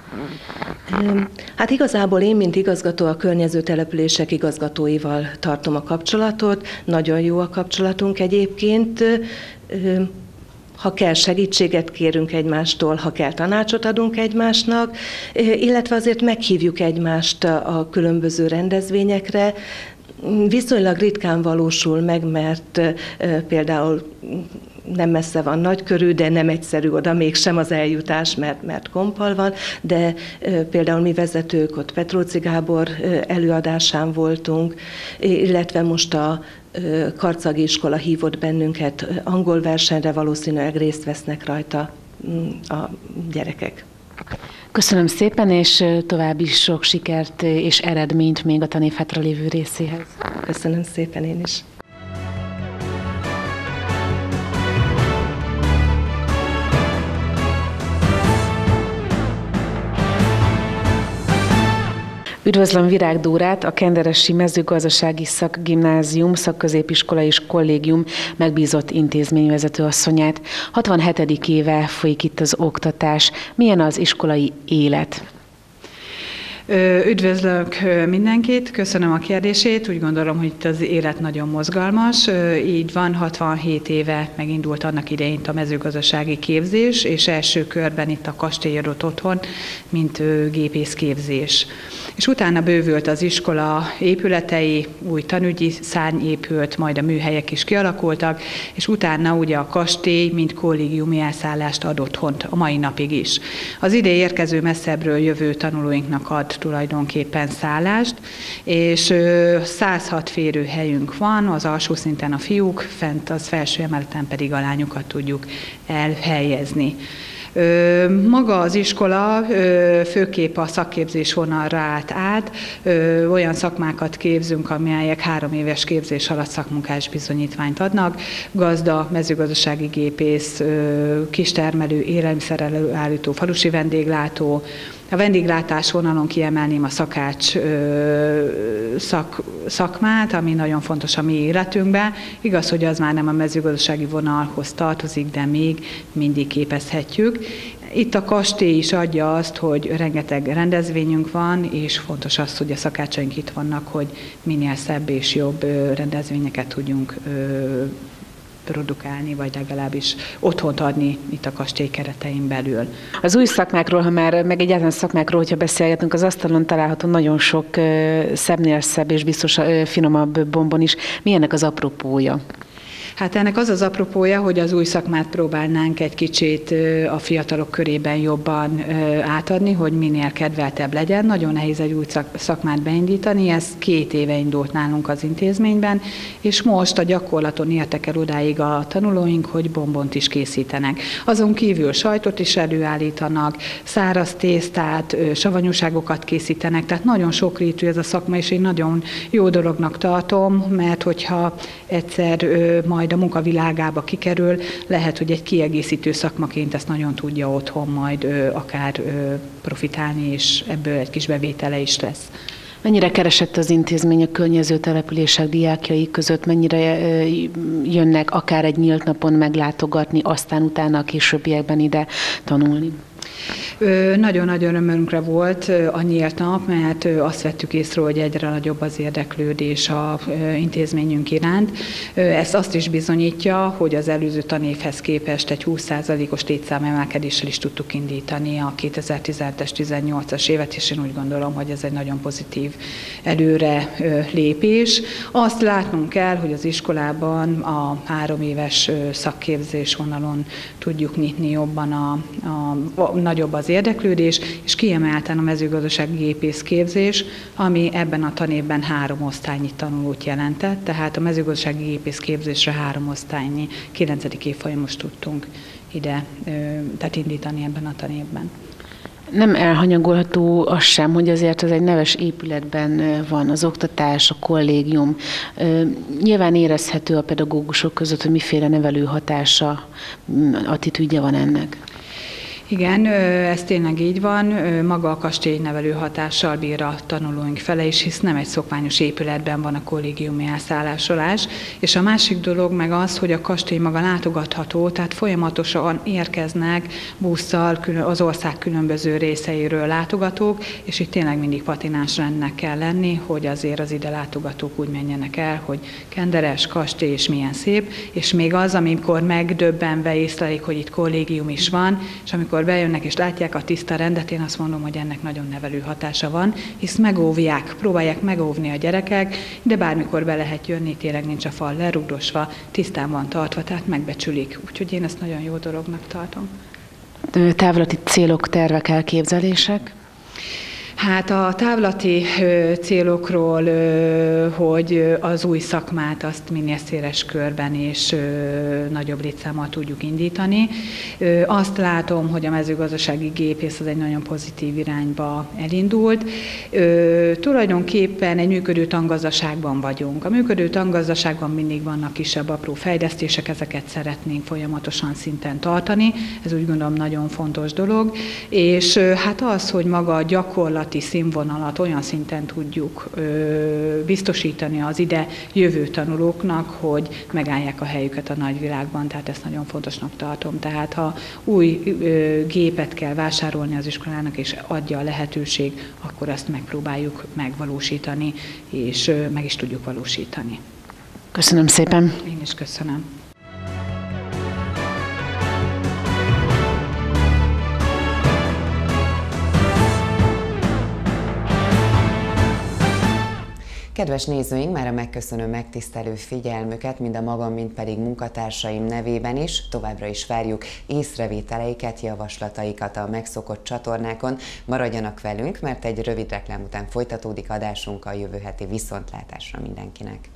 Hát igazából én, mint igazgató, a környező települések igazgatóival tartom a kapcsolatot. Nagyon jó a kapcsolatunk egyébként. Ha kell, segítséget kérünk egymástól, ha kell, tanácsot adunk egymásnak, illetve azért meghívjuk egymást a különböző rendezvényekre. Viszonylag ritkán valósul meg, mert például nem messze van Nagykörű, de nem egyszerű oda mégsem az eljutás, mert Kompal van, de például mi vezetők ott Petróczy Gábor előadásán voltunk, illetve most a Karcagi iskola hívott bennünket angol versenyre, valószínűleg részt vesznek rajta a gyerekek. Köszönöm szépen, és további sok sikert és eredményt még a tanév hátralévő részéhez. Köszönöm szépen én is. Üdvözlöm Virág Dórát, a Kenderesi Mezőgazdasági Szakgimnázium, Szakközépiskola és Kollégium megbízott intézményvezető asszonyát. 67. éve folyik itt az oktatás. Milyen az iskolai élet? Üdvözlök mindenkit, köszönöm a kérdését. Úgy gondolom, hogy itt az élet nagyon mozgalmas. Így van, 67 éve megindult annak idején a mezőgazdasági képzés, és első körben itt a kastély adott otthon, mint gépészképzés. És utána bővült az iskola épületei, új tanügyi szárny épült, majd a műhelyek is kialakultak, és utána ugye a kastély, mint kollégiumi elszállást ad otthont a mai napig is. Az ide érkező messzebbről jövő tanulóinknak ad tulajdonképpen szállást, és 106 férőhelyünk van, az alsó szinten a fiúk, fent az felső emeleten pedig a lányokat tudjuk elhelyezni. Maga az iskola főképp a szakképzés vonalra állt át, olyan szakmákat képzünk, amelyek 3 éves képzés alatt szakmunkás bizonyítványt adnak, gazda, mezőgazdasági gépész, kistermelő, élelmiszer előállító, falusi vendéglátó. A vendéglátás vonalon kiemelném a szakács szakmát, ami nagyon fontos a mi életünkben. Igaz, hogy az már nem a mezőgazdasági vonalhoz tartozik, de még mindig képezhetjük. Itt a kastély is adja azt, hogy rengeteg rendezvényünk van, és fontos az, hogy a szakácsaink itt vannak, hogy minél szebb és jobb rendezvényeket tudjunk produkálni, vagy legalábbis otthont adni itt a kastély keretein belül. Az új szakmákról, ha már meg egyáltalán szakmákról, hogyha beszélgetünk, az asztalon található nagyon sok szebbnél szebb és biztos finomabb bombon is. Mi ennek az apropója? Hát ennek az az apropója, hogy az új szakmát próbálnánk egy kicsit a fiatalok körében jobban átadni, hogy minél kedveltebb legyen. Nagyon nehéz egy új szakmát beindítani, ez 2 éve indult nálunk az intézményben, és most a gyakorlaton értek el odáig a tanulóink, hogy bombont is készítenek. Azon kívül sajtot is előállítanak, száraz tésztát, savanyúságokat készítenek, tehát nagyon sokrétű ez a szakma, és én nagyon jó dolognak tartom, mert hogyha egyszer majd a munkavilágába kikerül, lehet, hogy egy kiegészítő szakmaként ezt nagyon tudja otthon majd akár profitálni, és ebből egy kis bevétele is lesz. Mennyire keresett az intézmény a környező települések diákjai között, mennyire jönnek akár egy nyílt napon meglátogatni, aztán utána a későbbiekben ide tanulni? Nagyon-nagyon örömünkre volt a nyílt nap, mert azt vettük észre, hogy egyre nagyobb az érdeklődés a intézményünk iránt. Ezt azt is bizonyítja, hogy az előző tanévhez képest egy 20%-os létszámemelkedéssel is tudtuk indítani a 2017-es, 18-as évet, és én úgy gondolom, hogy ez egy nagyon pozitív előre lépés. Azt látnunk kell, hogy az iskolában a 3 éves szakképzés vonalon tudjuk nyitni jobban nagyobb az érdeklődés, és kiemelten a mezőgazdasági gépészképzés, ami ebben a tanévben 3 osztálynyi tanulót jelentett, tehát a mezőgazdasági gépészképzésre 3 osztálynyi 9. évfolyamos tudtunk ide tehát indítani ebben a tanévben. Nem elhanyagolható az sem, hogy azért ez egy neves épületben van az oktatás, a kollégium. Nyilván érezhető a pedagógusok között, hogy miféle nevelő hatása, attitűdje van ennek. Igen, ez tényleg így van. Maga a kastély nevelő hatással bír a tanulóink fele is, hisz nem egy szokványos épületben van a kollégiumi elszállásolás. És a másik dolog meg az, hogy a kastély maga látogatható, tehát folyamatosan érkeznek busszal az ország különböző részeiről látogatók, és itt tényleg mindig patinás rendnek kell lenni, hogy azért az ide látogatók úgy menjenek el, hogy kenderes, kastély és milyen szép, és még az, amikor megdöbbenve észlelik, hogy itt kollégium is van, és amikor bejönnek és látják a tiszta rendet, én azt mondom, hogy ennek nagyon nevelő hatása van, hisz megóvják, próbálják megóvni a gyerekek, de bármikor be lehet jönni, tényleg nincs a fal lerugdosva, tisztán van tartva, tehát megbecsülik. Úgyhogy én ezt nagyon jó dolognak tartom. Távlati célok, tervek, elképzelések? Hát a távlati célokról, hogy az új szakmát azt minél széles körben és nagyobb létszámmal tudjuk indítani. Azt látom, hogy a mezőgazdasági gépész az egy nagyon pozitív irányba elindult. Tulajdonképpen egy működő tangazdaságban vagyunk. A működő tangazdaságban mindig vannak kisebb apró fejlesztések, ezeket szeretnénk folyamatosan szinten tartani. Ez úgy gondolom nagyon fontos dolog. És hát az, hogy maga a gyakorlati színvonalat olyan szinten tudjuk biztosítani az ide jövő tanulóknak, hogy megállják a helyüket a nagyvilágban, tehát ezt nagyon fontosnak tartom. Tehát ha új gépet kell vásárolni az iskolának, és adja a lehetőség, akkor azt megpróbáljuk megvalósítani, és meg is tudjuk valósítani. Köszönöm szépen! Én is köszönöm. Kedves nézőink, mára megköszönöm megtisztelő figyelmüket, mind a magam, mind pedig munkatársaim nevében is. Továbbra is várjuk észrevételeiket, javaslataikat a megszokott csatornákon. Maradjanak velünk, mert egy rövid reklám után folytatódik adásunk, a jövő heti viszontlátásra mindenkinek.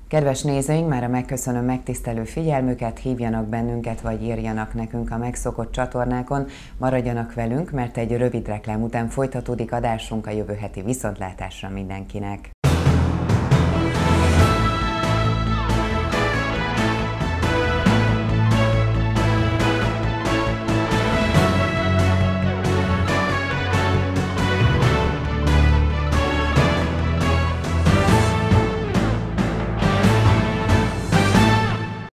Kedves nézőink, mára megköszönöm megtisztelő figyelmüket, hívjanak bennünket, vagy írjanak nekünk a megszokott csatornákon, maradjanak velünk, mert egy rövid reklám után folytatódik adásunk. A jövő heti viszontlátásra mindenkinek!